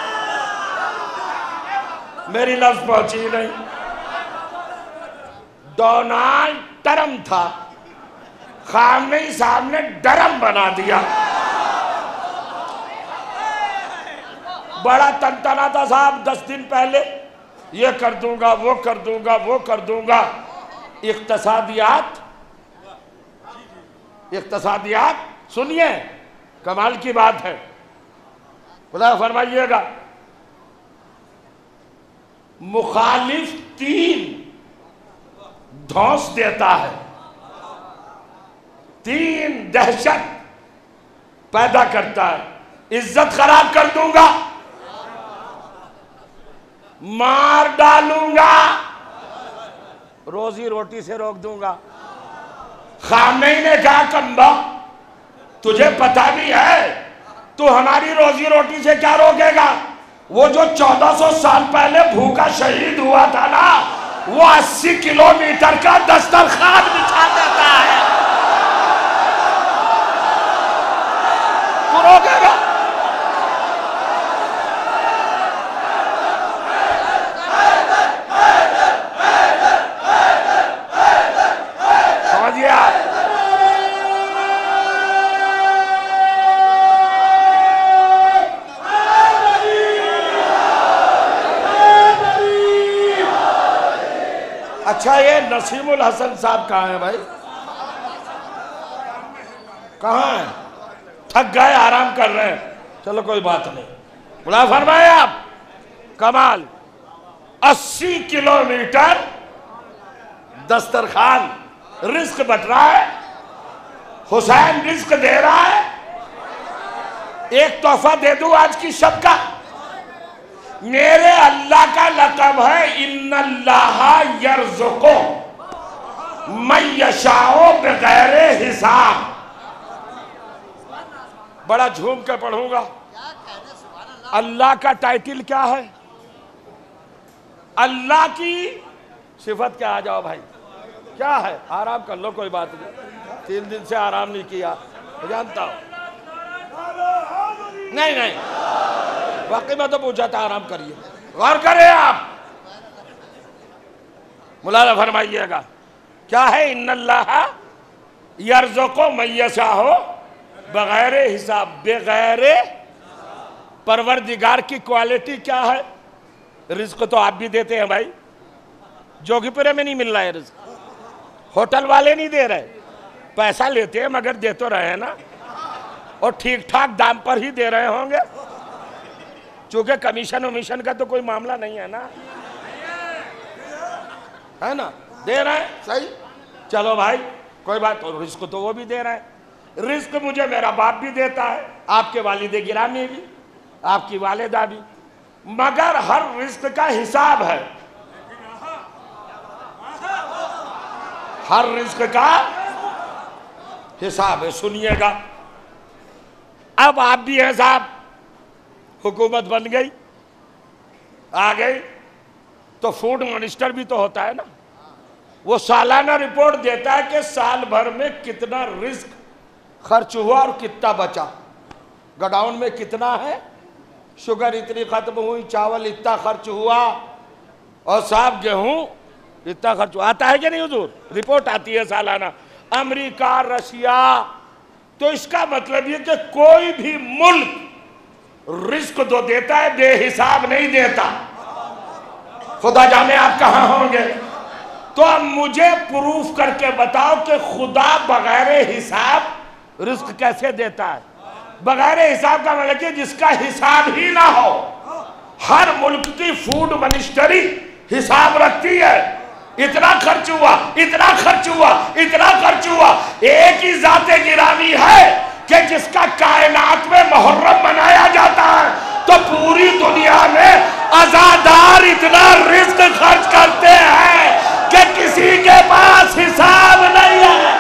میری لفظ پہنچی نہیں. ڈونالڈ ٹرمپ تھا, خامنئی صاحب نے ڈرم بنا دیا. بڑا تنتنا تھا صاحب 10 دن پہلے, یہ کر دوں گا, وہ کر دوں گا, وہ کر دوں گا. اقتصادیات سنیے, کمال کی بات ہے, خدا فرمائیے گا. مخالف تین دھونس دیتا ہے, تین دہشت پیدا کرتا ہے. عزت خراب کر دوں گا, مار ڈالوں گا, روزی روٹی سے روک دوں گا. خامنئی نے کہا کمبا تجھے پتہ بھی ہے تو ہماری روزی روٹی سے کیا روکے گا؟ وہ جو 1400 سال پہلے بھوکا شہید ہوا تھا نا, وہ 80 کلومیٹر کا دسترخوان بچھا دیتا ہے, تو روکے گا؟ سمجھئے آپ, اچھا یہ نسیم الحسن صاحب کہاں ہیں بھائی؟ کہاں ہیں؟ تھک گئے، آرام کر رہے ہیں، چلو کوئی بات نہیں. بلا فرمایا آپ کمال 80 کلومیٹر دسترخوان رزق بٹ رہا ہے، حسین رزق دے رہا ہے. ایک تحفہ دے دوں آج کی شب کا، میرے اللہ کا لقب ہے ان اللہ یرزق من یشاء بغیر حساب. بڑا جھوم کے پڑھوں گا. اللہ کا ٹائٹل کیا ہے؟ اللہ کی صفت کیا؟ آ جاؤ بھائی، کیا ہے؟ آرام کر لو، کوئی بات نہیں، 3 دن سے آرام نہیں کیا، جانتا ہوں. نہیں واقعی میں تو پوچھا تھا، آرام کریے، غور کریں آپ. ملاحظہ فرمائیے گا کیا ہے؟ ان اللہ یرزق من یشاء بغیر حساب. بغیر پروردگار کی کوالٹی کیا ہے؟ رزق تو آپ بھی دیتے ہیں بھائی، جوگی پورے میں نہیں مل رہا ہے رزق، ہوٹل والے نہیں دے رہے، پیسہ لیتے ہیں مگر دے تو رہے ہیں نا، اور ٹھیک ٹھاک دام پر ہی دے رہے ہوں گے، چونکہ کمیشن ومیشن کا تو کوئی معاملہ نہیں ہے نا، ہے نا؟ دے رہے ہیں صحیح. چلو بھائی کوئی بات، اور رزق تو وہ بھی دے رہے ہیں. رزق مجھے میرا باپ بھی دیتا ہے، آپ کے والد گرامی بھی، آپ کی والدہ بھی، مگر ہر رزق کا حساب ہے. ہر رزق کا حساب ہے. سنیے گا، اب آپ بھی ہیں صاحب، حکومت بن گئی، آ گئی تو فوڈ منسٹر بھی تو ہوتا ہے نا، وہ سالانہ رپورٹ دیتا ہے کہ سال بھر میں کتنا رزق خرچ ہوا اور کتنا بچا، گڈاؤن میں کتنا ہے، شوگر اتنی ختم ہوئی، چاول اتنا خرچ ہوا، اور صاحب گیہوں اتنا خرچ ہوا. آتا ہے کہ نہیں حضور؟ رپورٹ آتی ہے سالانہ. America, Russia. تو اس کا مطلب یہ کہ کوئی بھی ملک رزق تو دیتا ہے، بے حساب نہیں دیتا. خدا جانے آپ کہاں ہوں گے. تو اب مجھے پروف کر کے بتاؤ کہ خدا بغیر حساب رزق کیسے دیتا ہے؟ بغیر حساب کا مطلب کہ جس کا حساب ہی نہ ہو. ہر ملک کی فوڈ منسٹری حساب رکھتی ہے، اتنا خرچ ہوا، اتنا خرچ ہوا، اتنا خرچ ہوا. ایک ہی ذات گرامی ہے کہ جس کا کائنات میں محرم منایا جاتا ہے، تو پوری دنیا میں عزادار اتنا رزق خرچ کرتے ہیں کہ کسی کے پاس حساب نہیں ہے.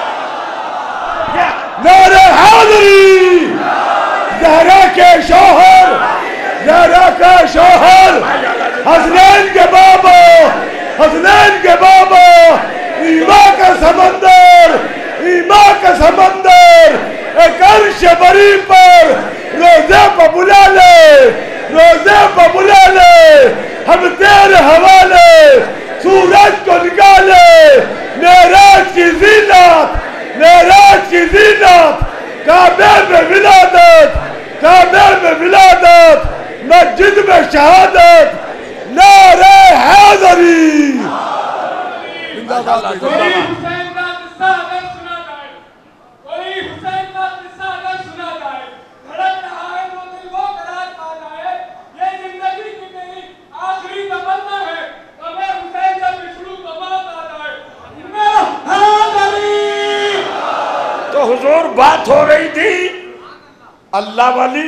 نعرہ حیدری، زہرا کے شوہر، زہرا کا شوہر، حسنین کے بابا، حسنین کے بابا، ایمان کا سمندر، ایمان کا سمندر، ایک عرش بری پر روزے پہ بلا لے، روزے پہ بلا لے. ہم تیرے حوالے سورج کو نکالے. معراج کی زینت، معراج کی زینت، کعبے میں ولادت، کعبے میں ولادت، مسجد میں شہادت. نعرہ حیدری. کوئی حسین کا قصہ اگر سنا جائے، کوئی حسین کا قصہ اگر سنا جائے، دھڑک رہا ہے وہ دل وہ قرار پا جائے. یہ زندگی کی میری آخری تمنا ہے کہ میں حسین سے بچھڑوں تو موت آ جائے. حیدری. تو حضور بات ہو رہی تھی اللہ ولی،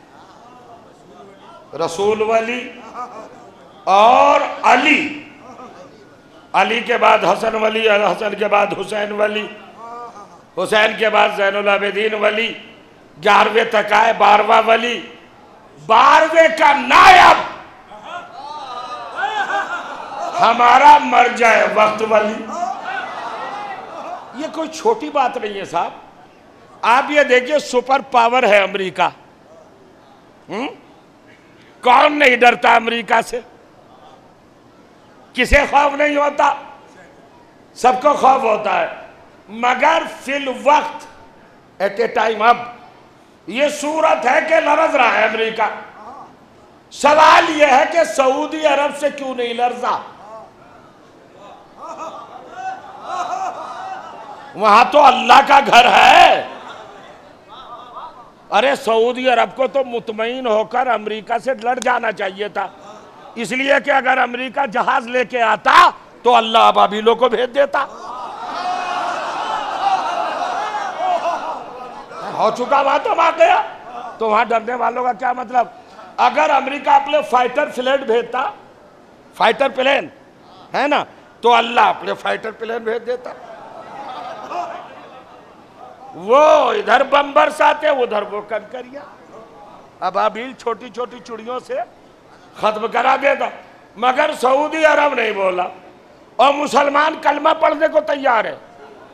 رسول ولی اور علی. علی کے بعد حسن ولی، حسن کے بعد حسین ولی، حسین کے بعد زین العابدین ولی، 11ویں تک آئے 12واں ولی. 12ویں کا نائب ہمارا مرجع وقت ولی. یہ کوئی چھوٹی بات نہیں ہے صاحب. آپ یہ دیکھیں سپر پاور ہے امریکہ، کون نہیں ڈرتا امریکہ سے؟ کسے خوف نہیں ہوتا؟ سب کو خوف ہوتا ہے. مگر فی الوقت ایٹ اے ٹائم اب یہ صورت ہے کہ لرز رہا ہے امریکہ. سوال یہ ہے کہ سعودی عرب سے کیوں نہیں لرزا؟ وہاں تو اللہ کا گھر ہے. ارے سعودی عرب کو تو مطمئن ہو کر امریکہ سے لڑ جانا چاہیے تھا، اس لیے کہ اگر امریکہ جہاز لے کے آتا تو اللہ ابابیلوں کو بھیج دیتا۔ ہو چکا وہاں تو وہاں گیا، تو وہاں ڈرنے والوں کا کیا مطلب؟ اگر امریکہ اپنے فائٹر پلین بھیجتا، فائٹر پلین ہے نا، تو اللہ اپنے فائٹر پلین بھیج دیتا۔ وہ ادھر بم برساتے، ادھر وہ کنکریاں، ابابیل چھوٹی چھوٹی چڑیوں سے ختم کرا دیتا، مگر سعودی عرب نہیں بولا، اور مسلمان کلمہ پڑھنے کو تیار ہے۔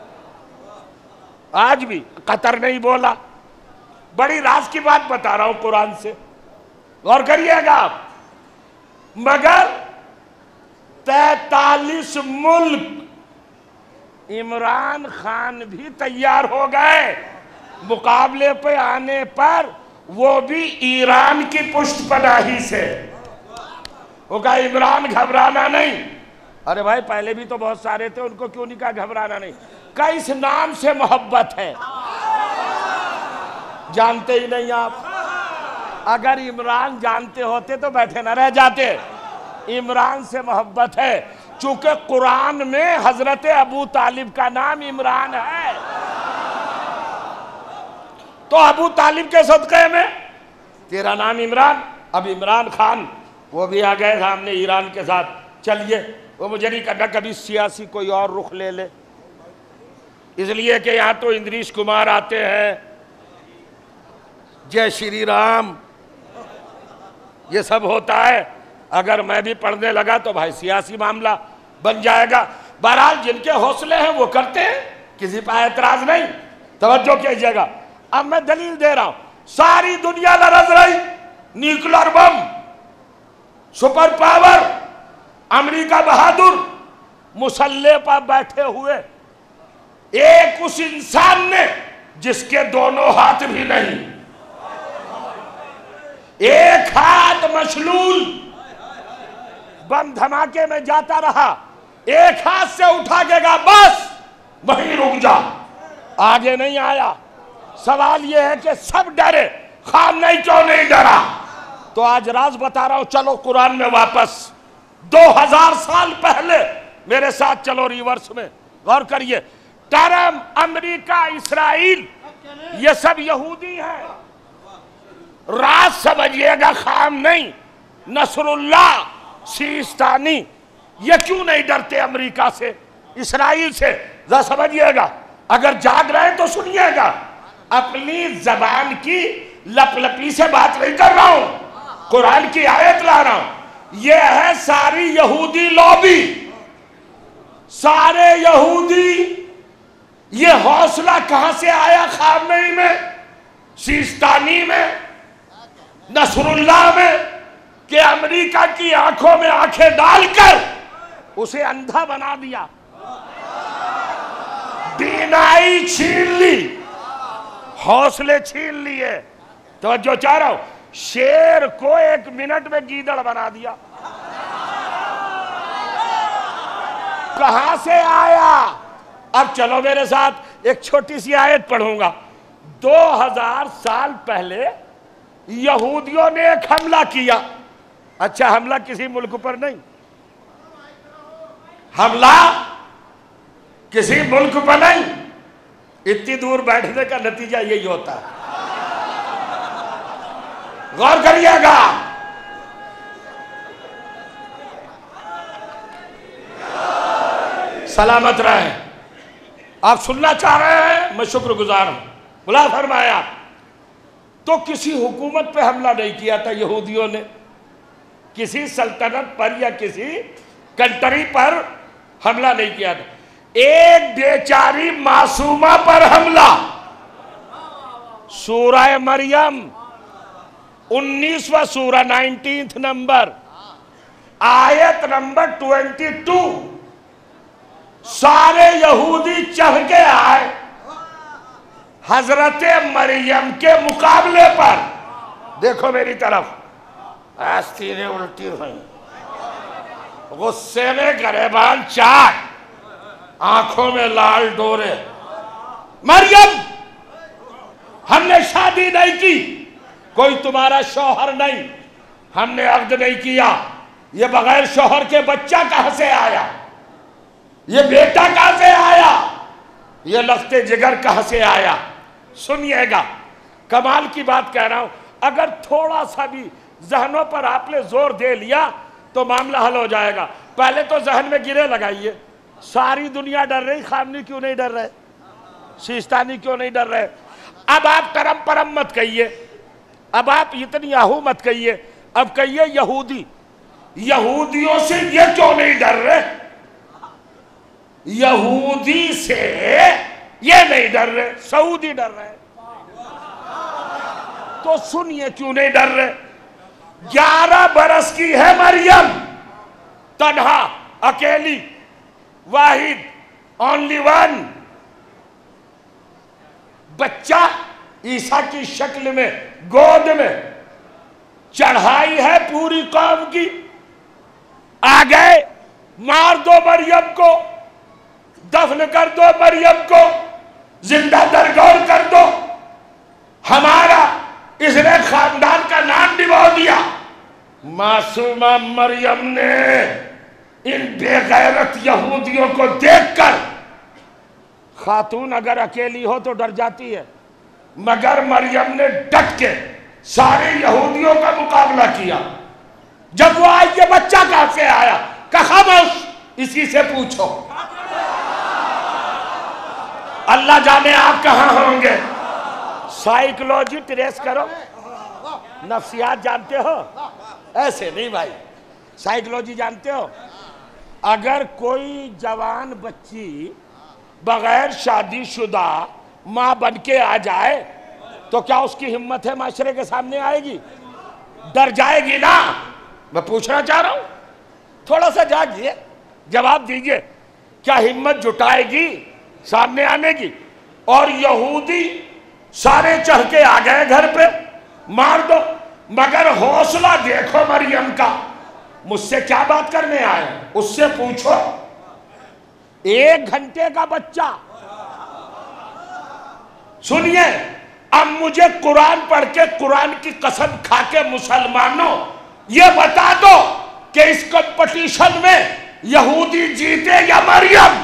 آج بھی قطر نہیں بولا۔ بڑی راز کی بات بتا رہا ہوں قرآن سے، غور کریے گا آپ۔ مگر 43 ملک عمران خان بھی تیار ہو گئے مقابلے پہ آنے پر، وہ بھی ایران کی پشت پناہی سے۔ وہ کہا عمران گھبرانا نہیں۔ ارے بھائی پہلے بھی تو بہت سارے تھے، ان کو کیوں نہیں کہا گھبرانا نہیں؟ کہ اس نام سے محبت ہے۔ جانتے ہی نہیں آپ؟ اگر عمران جانتے ہوتے تو بیٹھے نہ رہ جاتے۔ عمران سے محبت ہے، چونکہ قرآن میں حضرت ابو طالب کا نام عمران ہے، تو ابو طالب کے صدقے میں تیرا نام عمران۔ اب عمران خان وہ بھی آ گئے سامنے ایران کے ساتھ، چلیے وہ مجھے نہیں کرنا کبھی سیاسی کوئی اور رخ لے لے، اس لیے کہ یہاں تو اندریش کمار آتے ہیں، جے شری رام، یہ سب ہوتا ہے۔ اگر میں بھی پڑھنے لگا تو بھائی سیاسی معاملہ بن جائے گا۔ بہرحال جن کے حوصلے ہیں وہ کرتے ہیں، کسی پہ اعتراض نہیں، توجہ کیجئے گا۔ اب میں دلیل دے رہا ہوں، ساری دنیا لرز رہی، nuclear bomb, super power, America بہادر، مسلح پر بیٹھے ہوئے، ایک اس انسان نے جس کے دونوں ہاتھ بھی نہیں، ایک ہاتھ مشلول، بم دھماکے میں جاتا رہا، ایک ہاتھ سے اٹھا کے گا بس وہیں رک جا، آگے نہیں آیا۔ سوال یہ ہے کہ سب ڈرے، خامنہ ای کیوں نہیں ڈرا؟ تو آج راز بتا رہا ہوں، چلو قرآن میں واپس 2000 سال پہلے میرے ساتھ چلو ریورس میں، غور کریے۔ ٹرمپ، امریکہ، اسرائیل، یہ سب یہودی ہیں۔ راز سمجھئے گا، خام نہیں۔ نصر اللہ، سیستانی، یہ کیوں نہیں ڈرتے امریکہ سے، اسرائیل سے؟ ذرا سمجھئے گا، اگر جاگ رہے تو سنیے گا۔ اپنی زبان کی لپ لپی سے بات نہیں کر رہا ہوں، قرآن کی آیت لا رہا ہوں۔ یہ ہے ساری یہودی لوبی، سارے یہودی۔ یہ حوصلہ کہاں سے آیا؟ خامنئی میں، سیستانی میں، نصر اللہ میں، کہ امریکہ کی آنکھوں میں آنکھیں ڈال کر اسے اندھا بنا دیا، بینائی چھین لی، حوصلے چھین لیے۔ توجہ چاہ رہا ہوں، شیر کو 1 منٹ میں گیدڑ بنا دیا۔ کہاں سے آیا؟ اب چلو میرے ساتھ ایک چھوٹی سی آیت پڑھوں گا۔ 2000 سال پہلے یہودیوں نے ایک حملہ کیا۔ اچھا، حملہ کسی ملک پر نہیں، حملہ کسی ملک پر نہیں، اتنی دور بیٹھنے کا نتیجہ یہی ہوتا ہے۔ غور کریے گا، سلامت رہیں۔ آپ سننا چاہ رہے ہیں، میں شکر گزار ہوں۔ بلا فرمایا تو کسی حکومت پہ حملہ نہیں کیا تھا یہودیوں نے، کسی سلطنت پر یا کسی کنٹری پر حملہ نہیں کیا تھا، ایک بیچاری معصومہ پر حملہ۔ سورہ مریم 19واں سورہ 19 نمبر، آیت نمبر 22، سارے یہودی چڑھ کے آئے حضرت مریم کے مقابلے پر۔ دیکھو میری طرف، آستینیں الٹی ہوئیں، غصے میں گریبان چاٹ، آنکھوں میں لال ڈورے۔ مریم ہم نے شادی نہیں کی، کوئی تمہارا شوہر نہیں، ہم نے عقد نہیں کیا، یہ بغیر شوہر کے بچہ کہاں سے آیا، یہ بیٹا کہاں سے آیا، یہ لخت جگر کہاں سے آیا؟ سنیے گا، کمال کی بات کہہ رہا ہوں، اگر تھوڑا سا بھی ذہنوں پر آپ نے زور دے لیا تو معاملہ حل ہو جائے گا۔ پہلے تو ذہن میں گرے لگائیے، ساری دنیا ڈر رہی، خامنی کیوں نہیں ڈر رہے، سیستانی کیوں نہیں ڈر رہے؟ اب آپ کرم پرم مت کہیے، اب آپ اتنی آہو مت کہیے، اب کہیے یہودی، یہودیوں سے یہ کیوں نہیں ڈر رہے؟ یہودی سے یہ نہیں ڈر رہے، سعودی ڈر رہے۔ تو سنیے کیوں نہیں ڈر رہے۔ 11 برس کی ہے مریم، تنہا، اکیلی، واحد، اونلی ون، بچہ عیسیٰ کی شکل میں گود میں، چڑھائی ہے پوری قوم کی، آ گئے مار دو مریم کو، دفن کر دو مریم کو، زندہ درگور کر دو۔ ہمارا اس نے خاندان کا نام ڈبو دیا۔ معصومہ مریم نے ان بے غیرت یہودیوں کو دیکھ کر، خاتون اگر اکیلی ہو تو ڈر جاتی ہے، مگر مریم نے ڈٹ کے سارے یہودیوں کا مقابلہ کیا۔ جب وہ آئی، یہ بچہ کہاں سے آیا؟ کہ خاموش، اسی سے پوچھو، اللہ جانے آپ کہاں ہوں گے۔ سائیکلوجی ٹریس کرو، نفسیات جانتے ہو؟ ایسے نہیں بھائی، سائیکلوجی جانتے ہو؟ اگر کوئی جوان بچی بغیر شادی شدہ ماں بن کے آ جائے تو کیا اس کی ہمت ہے معاشرے کے سامنے آئے گی؟ ڈر جائے گی نا۔ میں پوچھنا چاہ رہا ہوں، تھوڑا سا جاگیے، جواب دیجئے، کیا ہمت جٹائے گی سامنے آنے کی؟ اور یہودی سارے چڑھ کے آ گئے گھر پہ، مار دو، مگر حوصلہ دیکھو مریم کا، مجھ سے کیا بات کرنے آئے؟ اس سے پوچھو۔ 1 گھنٹے کا بچہ، سنیے، اب مجھے قرآن پڑھ کے، قرآن کی قسم کھا کے مسلمانوں یہ بتا دو کہ اس کمپٹیشن میں یہودی جیتے یا مریم؟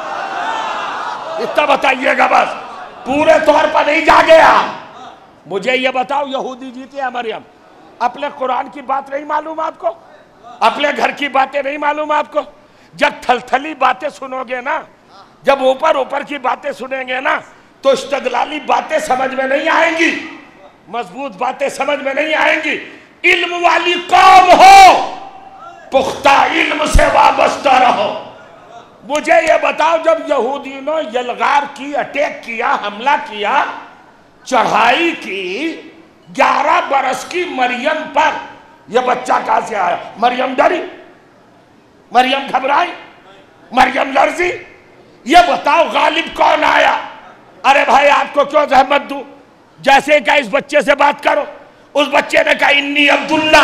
اتنا بتائیے گا بس، پورے طور پر نہیں جا گیا۔ مجھے یہ بتاؤ، یہودی جیتے یا مریم؟ اپنے قرآن کی بات نہیں معلوم آپ کو؟ اپنے گھر کی باتیں نہیں معلوم آپ کو؟ جب تھلتھلی باتیں سنو گے نا، جب اوپر کی باتیں سنیں گے نا، تو استدلالی باتیں سمجھ میں نہیں آئیں گی، مضبوط باتیں سمجھ میں نہیں آئیں گی۔ علم والی قوم ہو، پختہ علم سے وابستہ رہو۔ مجھے یہ بتاؤ، جب یہودیوں نے یلغار کی، اٹیک کیا، حملہ کیا، چڑھائی کی 11 برس کی مریم پر، یہ بچہ کہاں سے آیا؟ مریم ڈری، مریم گھبرائی، مریم لرزی؟ یہ بتاؤ غالب کون آیا؟ ارے بھائی آپ کو کیوں زحمت دوں، جیسے کہ اس بچے سے بات کرو۔ اس بچے نے کہا انی عبداللہ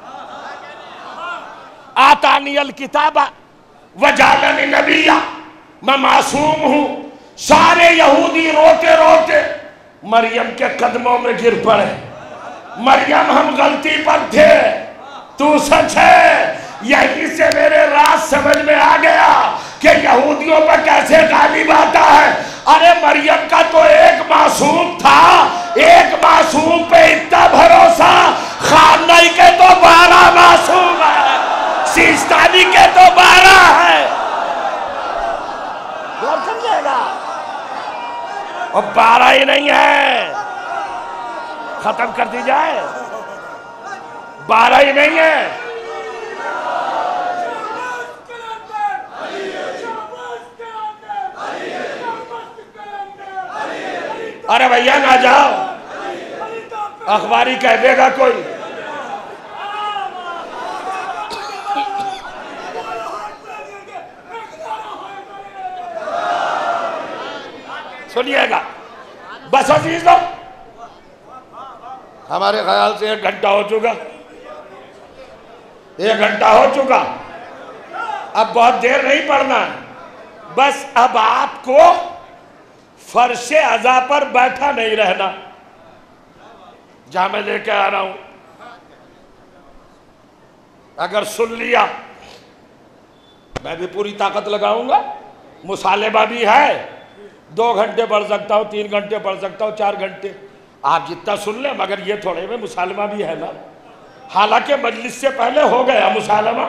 آتانی الکتاب وجعلنی نبی، میں معصوم ہوں۔ سارے یہودی روتے روتے مریم کے قدموں میں گر پڑے۔ مریم ہم غلطی پر تھے، تو سچ ہے۔ یہی سے میرے راز سمجھ میں آ گیا کہ یہودیوں پر کیسے غالب آتا ہے۔ ارے مریم کا تو ایک معصوم تھا، ایک معصوم پہ اتنا بھروسہ، خامنئی کے تو 12 معصوم ہے، سیستانی کے تو 12 ہے۔ غور سمجھے گا؟ اور 12 ہی نہیں ہے، ختم کر دی جائے، 12 ہی نہیں ہے۔ ارے بھیا نہ جاؤ، اخباری کہہ دے گا کوئی۔ سنیے گا بس عزیزوں، ہمارے خیال سے 1 گھنٹہ ہو چکا، 1 گھنٹہ ہو چکا، اب بہت دیر نہیں پڑھنا ہے، بس اب آپ کو فرش عزا پر بیٹھا نہیں رہنا، جہاں میں لے کے آ رہا ہوں، اگر سن لیا میں بھی پوری طاقت لگاؤں گا. مصالبہ بھی ہے، 2 گھنٹے پڑھ سکتا ہوں، 3 گھنٹے پڑھ سکتا ہوں، 4 گھنٹے، آپ جتنا سن لیں. مگر یہ تھوڑے میں مصالبہ بھی ہے نا، حالانکہ مجلس سے پہلے ہو گیا مصالبہ.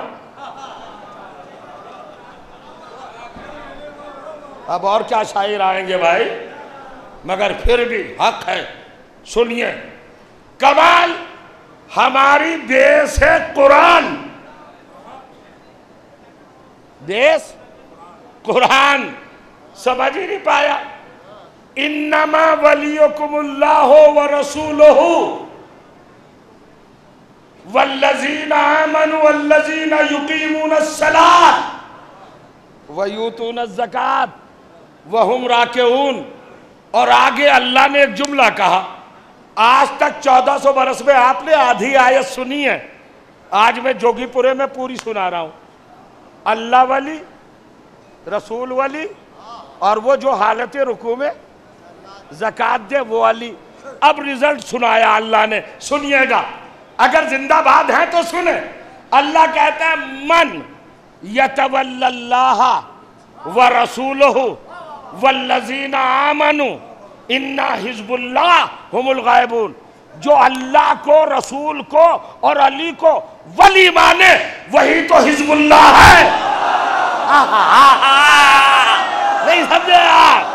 اب اور کیا شاعر آئیں گے بھائی، مگر پھر بھی حق ہے. سنیے، کمال ہماری بیس ہے قرآن، بیس قرآن. سمجھ ہی نہیں پایا. انما ولیکم اللہ ورسولہ والذین آمنوا والذین یقیمون الصلاۃ ویؤتون الزکاۃ وہم راکعون. اور آگے اللہ نے ایک جملہ کہا. آج تک 1400 برس میں آپ نے آدھی آیت سنی ہے، آج میں جوگی پورے میں پوری سنا رہا ہوں. اللہ ولی، رسول ولی، اور وہ جو حالت رکوع میں زکوٰۃ دے وہ علی. اب رزلٹ سنایا اللہ نے، سنیے گا. اگر زندہ باد ہیں تو سنیں. اللہ کہتا ہے من یتول اللہ ورسولہ والذین آمنوا انا حزب اللہ ہم الغالبون. جو اللہ کو، رسول کو اور علی کو ولی مانے وہی تو حزب اللہ ہے. نہیں سمجھے آپ؟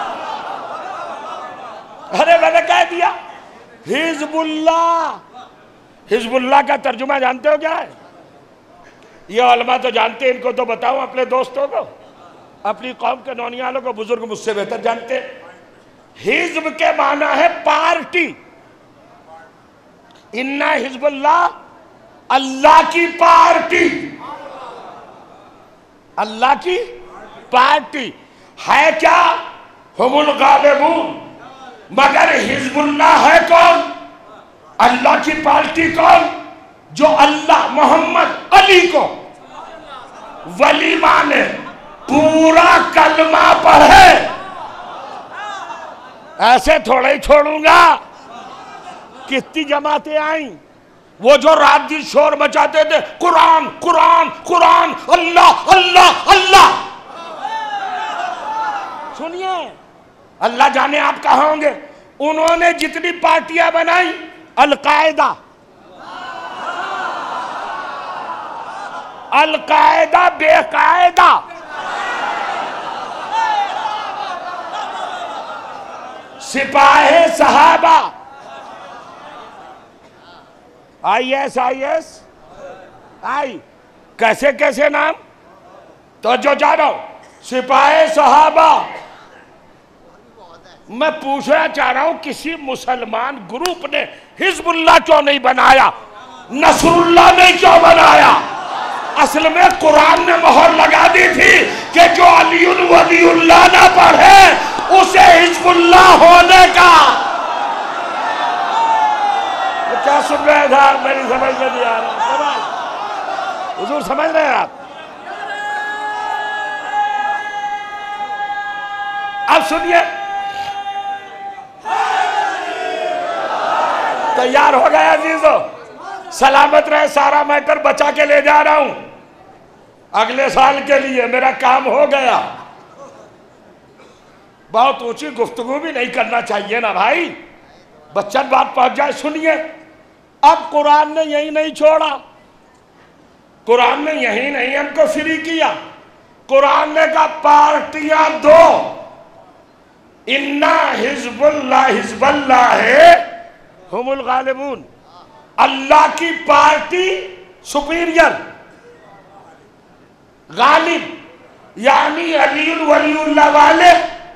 ارے میں نے کہہ دیا حزب اللہ. حزب اللہ کا ترجمہ جانتے ہو کیا ہے؟ یہ علماء تو جانتے ہیں، ان کو تو بتاؤں اپنے دوستوں کو، اپنی قوم کے نونیالوں کو. بزرگ مجھ سے بہتر جانتے. حزب کے معنی ہے پارٹی. انا حزب اللہ، اللہ کی پارٹی، اللہ کی پارٹی ہے. کیا؟ ہم الغالبون. مگر حزب اللہ ہے کون؟ اللہ کی پارٹی کون؟ جو اللہ، محمد، علی کو ولی مانے، پورا کلمہ پڑھے. ایسے تھوڑے ہی چھوڑوں گا. کتنی جماعتیں آئیں وہ جو رات دن شور مچاتے تھے قرآن قرآن قرآن، اللہ اللہ اللہ. سنیے، اللہ جانے آپ کہاں ہوں گے. انہوں نے جتنی پارٹیاں بنائی، القاعدہ، القاعدہ بے قاعدہ، سپاہ صحابہ، آئی ایس آئی، کیسے کیسے نام تو جو جانو. سپاہ صحابہ. میں پوچھنا چاہ رہا ہوں کسی مسلمان گروپ نے حزب اللہ کیوں نہیں بنایا؟ نصر اللہ نے کیوں بنایا؟ اصل میں قرآن نے مہر لگا دی تھی کہ جو علی ولی اللہ نہ پڑھے اسے حزب اللہ ہونے کا. کیا سن رہے تھا؟ میری سمجھ میں نہیں آ رہا. حضور سمجھ رہے ہیں آپ؟ اب سنیے، تیار ہو گئے عزیزو؟ سلامت رہے. سارا میٹر بچا کے لے جا رہا ہوں اگلے سال کے لیے. میرا کام ہو گیا. بہت اونچی گفتگو بھی نہیں کرنا چاہیے نا بھائی، بچت بات پہنچ جائے. سنیے، اب قرآن نے یہی نہیں چھوڑا. قرآن نے یہی نہیں ہم کو فری کیا. قرآن نے کہا پارٹیاں دو. انا حزب اللہ ہے ہم الغالبون. اللہ کی پارٹی سپیریئر، غالب، یعنی علی ولی اللہ والے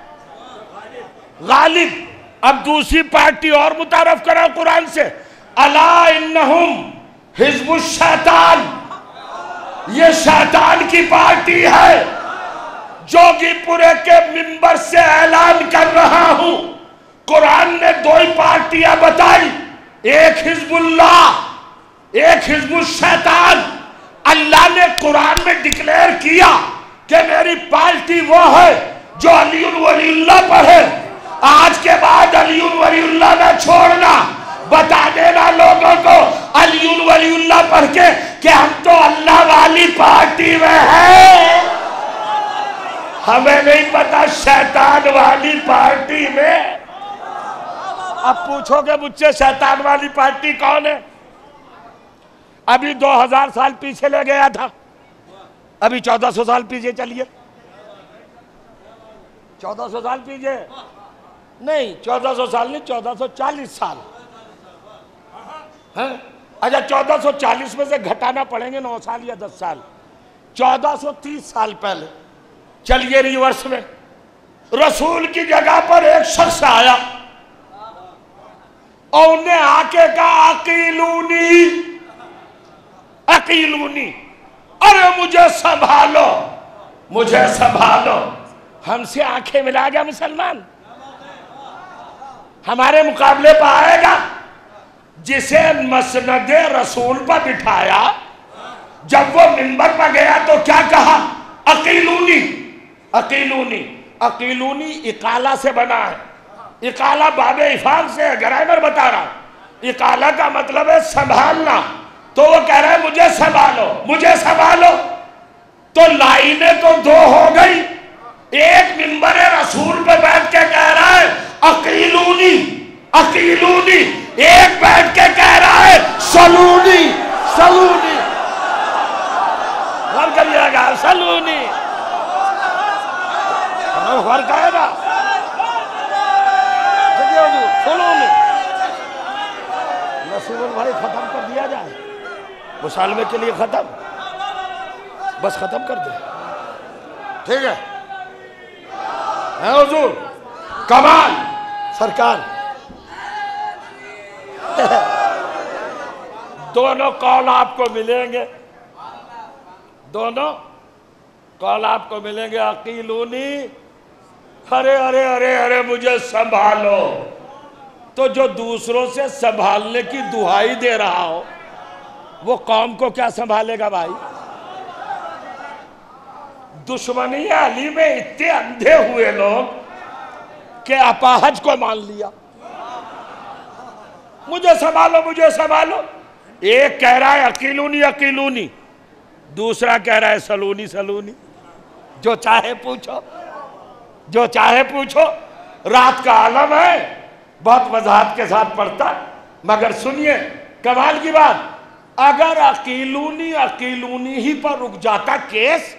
غالب. اب دوسری پارٹی اور متعارف کرا قرآن سے، الا انہم حزب الشیطان. یہ شیطان کی پارٹی ہے. جوگی پورے کے منبر سے اعلان کر رہا ہوں، قرآن نے 2 ہی پارٹیاں بتائی، ایک حزب اللہ، ایک حزب الشیطان. اللہ نے قرآن میں ڈکلیئر کیا کہ میری پارٹی وہ ہے جو علی ولی اللہ پڑھے. آج کے بعد علی ولی اللہ نہ چھوڑنا، بتا دینا لوگوں کو علی ولی اللہ پڑھ کے کہ ہم تو اللہ والی پارٹی میں ہیں، ہمیں نہیں پتا شیطان والی پارٹی میں۔ اب پوچھو کہ مجھ سے شیطان والی پارٹی کون ہے؟ ابھی 2000 سال پیچھے لے گیا تھا، ابھی 1400 سال پیچھے چلیے، 1400 سال پیچھے نہیں، 1400 سال نہیں، 1440 سال۔ اچھا 1440 میں سے گھٹانا پڑیں گے 9 سال یا 10 سال، 1430 سال پہلے چلیے ریورس میں، رسول کی جگہ پر ایک شخص آیا اور انہیں آ کے کہا عقیلونی عقیلونی، ارے مجھے سنبھالو مجھے سنبھالو۔ ہم سے آنکھیں ملا گیا مسلمان، ہمارے مقابلے پہ آئے گا؟ جسے مسند رسول پر بٹھایا، جب وہ منبر پر گیا تو کیا کہا؟ عقیلونی عقیلونی۔ عقیلونی اقالہ سے بنا ہے، اقالہ باب افعال سے ہے، گرامر بتا رہا ہوں۔ اقالہ کا مطلب ہے سنبھالنا، تو وہ کہہ رہا ہے مجھے سنبھالو مجھے سنبھالو۔ تو لائنیں تو 2 ہو گئی، ایک منبر رسول پہ بیٹھ کے کہہ رہا ہے عقیلونی عقیلونی، ایک بیٹھ کے کہہ رہا ہے سلونی سلونی۔ غور کریے گا، سلونی فرق آئے گا، سلونی۔ نصیر بھائی ختم کر دیا جائے، مسالمے کے لیے ختم، بس ختم کر دے، ٹھیک ہے حضور کمال سرکار۔ دونوں قول آپ کو ملیں گے، دونوں قول آپ کو ملیں گے، عقیلونی ارے ارے ارے ارے مجھے سنبھالو۔ تو جو دوسروں سے سنبھالنے کی دہائی دے رہا ہو وہ قوم کو کیا سنبھالے گا بھائی؟ دشمنی علی میں اتنے اندھے ہوئے لوگ کہ اپاہج کو مان لیا، مجھے سنبھالو مجھے سنبھالو۔ ایک کہہ رہا ہے عقیلونی عقیلونی، دوسرا کہہ رہا ہے سلونی سلونی۔ جو چاہے پوچھو جو چاہے پوچھو، رات کا عالم ہے، بہت وضاحت کے ساتھ پڑھتا، مگر سنیے کمال کی بات، اگر عقیلونی عقیلونی ہی پر رک جاتا کیس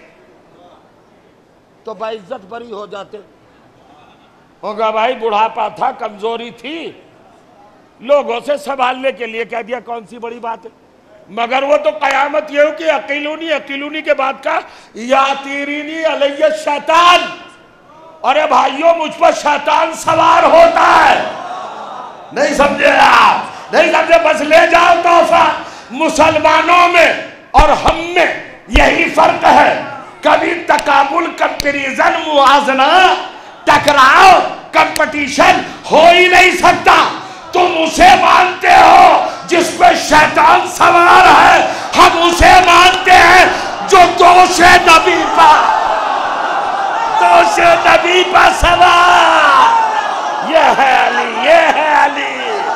تو باعزت بری ہو جاتے۔ ہوگا بھائی بڑھاپا تھا، کمزوری تھی، لوگوں سے سنبھالنے کے لیے کہہ دیا، کون سی بڑی بات ہے؟ مگر وہ تو قیامت یہ ہو کہ عقیلونی عقیلونی کے بعد کا یاتیرینی علیہ الشیطان، ارے بھائیوں مجھ پر شیطان سوار ہوتا ہے۔ نہیں سمجھے آپ؟ نہیں سمجھے؟ بس لے جاؤ تحفہ۔ مسلمانوں میں اور ہم میں یہی فرق ہے، کبھی تقابل کمپیریزن موازنہ ٹکراؤ کمپٹیشن ہو ہی نہیں سکتا۔ تم اسے مانتے ہو جس پہ شیطان سوار ہے، ہم اسے مانتے ہیں جو دوش نبی پر سوار۔ یہ ہے علی یہ ہے علی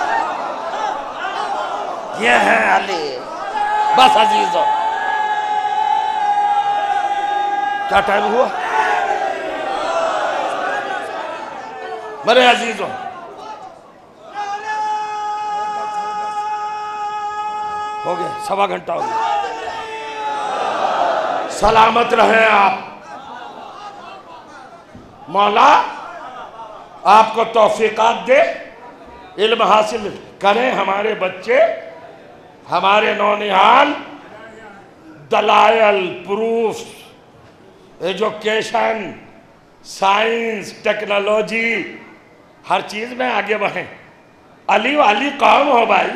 یہ ہے علی۔ بس عزیزو کیا ٹائم ہوا میرے عزیزو؟ ہو گیا، 1.25 گھنٹہ ہو گیا۔ سلامت رہیں آپ، مولا آپ کو توفیقات دے، علم حاصل کریں ہمارے بچے، ہمارے نونہال، دلائل، پروف، ایجوکیشن، سائنس، ٹیکنالوجی، ہر چیز میں آگے بڑھیں۔ علی والی قوم ہو بھائی،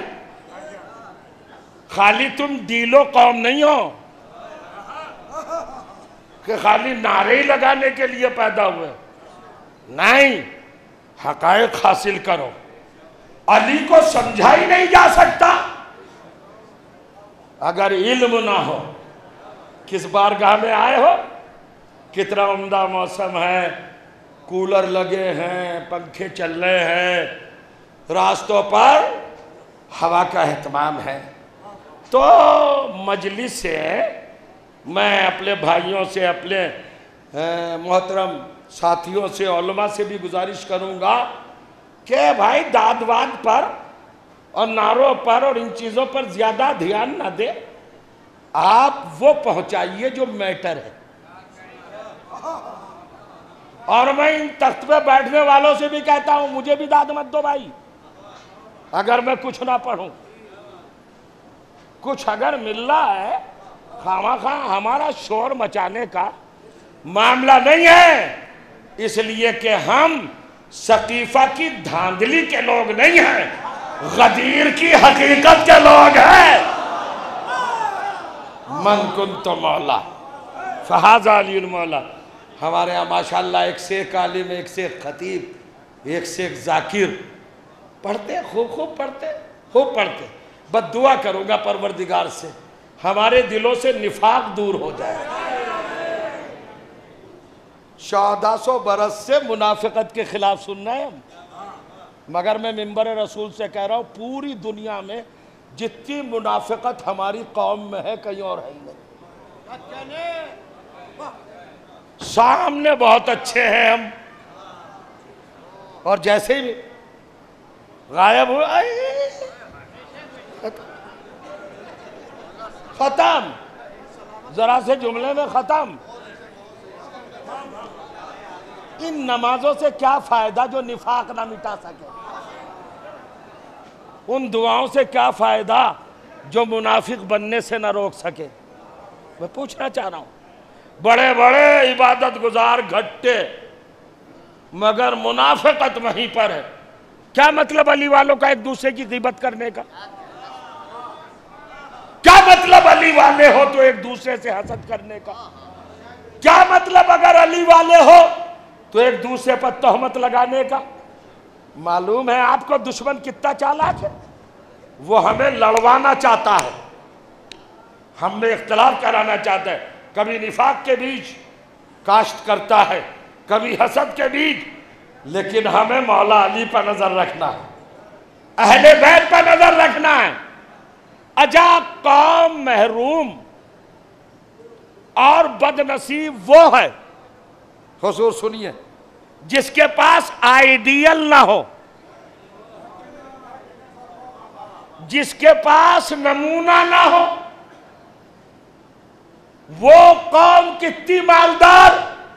خالی تم ڈیلو قوم نہیں ہو کہ خالی نعرے ہی لگانے کے لیے پیدا ہوئے، نہیں، حقائق حاصل کرو۔ علی کو سمجھا ہی نہیں جا سکتا اگر علم نہ ہو۔ کس بارگاہ میں آئے ہو؟ کتنا عمدہ موسم ہے، کولر لگے ہیں، پنکھے چل رہے ہیں، راستوں پر ہوا کا اہتمام ہے، تو مجلس سے میں اپنے بھائیوں سے، اپنے محترم ساتھیوں سے، علماء سے بھی گزارش کروں گا کہ بھائی داد واد پر اور نعروں پر اور ان چیزوں پر زیادہ دھیان نہ دے، آپ وہ پہنچائیے جو میٹر ہے۔ اور میں ان تخت پہ بیٹھنے والوں سے بھی کہتا ہوں مجھے بھی داد مت دو بھائی، اگر میں کچھ نہ پڑھوں، کچھ اگر مل رہا ہے خواہ ہمارا شور مچانے کا معاملہ نہیں ہے، اس لیے کہ ہم سقیفہ کی دھاندلی کے لوگ نہیں ہیں، غدیر کی حقیقت کے لوگ ہیں۔ من کنت مولا فہذا علی المولا۔ ہمارے یہاں ماشاءاللہ ایک سے ایک عالم، ایک سے ایک خطیب، ایک سے ایک ذاکر، پڑھتے خوب پڑھتے۔ بس دعا کروں گا پروردگار سے ہمارے دلوں سے نفاق دور ہو جائے۔ 1400 برس سے منافقت کے خلاف سننا ہے ہم، مگر میں منبر رسول سے کہہ رہا ہوں پوری دنیا میں جتنی منافقت ہماری قوم میں ہے کہیں اور ہے ہی نہیں۔ سامنے بہت اچھے ہیں ہم، اور جیسے ہی غائب ہوا ختم، ذرا سے جملے میں ختم۔ ان نمازوں سے کیا فائدہ جو نفاق نہ مٹا سکے؟ ان دعاؤں سے کیا فائدہ جو منافق بننے سے نہ روک سکے؟ میں پوچھنا چاہ رہا ہوں، بڑے بڑے عبادت گزار گھٹے مگر منافقت وہیں پر ہے۔ کیا مطلب علی والوں کا ایک دوسرے کی غیبت کرنے کا؟ کیا مطلب علی والے ہو تو ایک دوسرے سے حسد کرنے کا؟ کیا مطلب اگر علی والے ہو تو ایک دوسرے پر تہمت لگانے کا؟ معلوم ہے آپ کو دشمن کتنا چالاک ہے، وہ ہمیں لڑوانا چاہتا ہے، ہم میں اختلاف کرانا چاہتا ہے، کبھی نفاق کے بیچ کاشت کرتا ہے، کبھی حسد کے بیچ، لیکن ہمیں مولا علی پر نظر رکھنا ہے، اہل بیت پر نظر رکھنا ہے۔ اجا قوم محروم اور بد نصیب وہ ہے، حضور سنیے، جس کے پاس آئیڈیل نہ ہو، جس کے پاس نمونہ نہ ہو۔ وہ قوم کتنی مالدار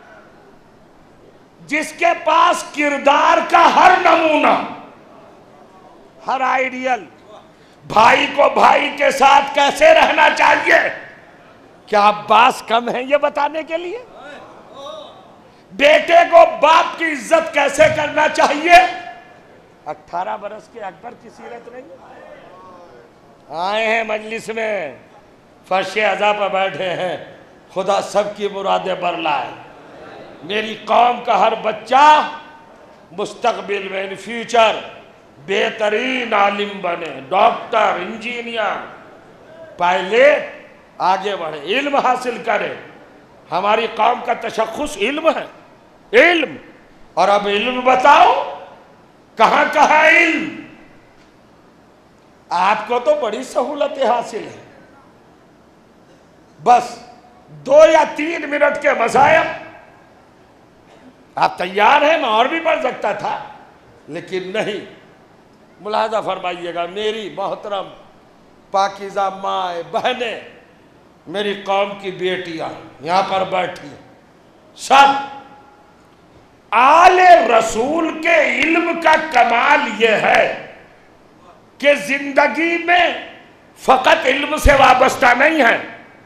جس کے پاس کردار کا ہر نمونہ، ہر آئیڈیل، بھائی کو بھائی کے ساتھ کیسے رہنا چاہیے، کیا عباس کم ہے یہ بتانے کے لیے؟ بیٹے کو باپ کی عزت کیسے کرنا چاہیے؟ 18 برس کے اکبر کی سیرت نہیں آئے ہیں مجلس میں، فرش عزا پر بیٹھے ہیں، خدا سب کی مرادیں برلائے۔ میری قوم کا ہر بچہ مستقبل میں ان فیوچر بہترین عالم بنے، ڈاکٹر، انجینئر، پائلٹ، آگے بڑھے، علم حاصل کرے۔ ہماری قوم کا تشخص علم ہے، علم۔ اور اب علم بتاؤ کہاں کہاں علم؟ آپ کو تو بڑی سہولتیں حاصل ہیں، بس 2 یا 3 منٹ کے مذاہب آپ تیار ہیں، میں اور بھی پڑھ سکتا تھا لیکن نہیں۔ ملاحظہ فرمائیے گا، میری محترم پاکیزہ مائیں بہنیں، میری قوم کی بیٹیاں یہاں پر بیٹھی ہیں، سب آل رسول کے علم کا کمال یہ ہے کہ زندگی میں فقط علم سے وابستہ نہیں ہے،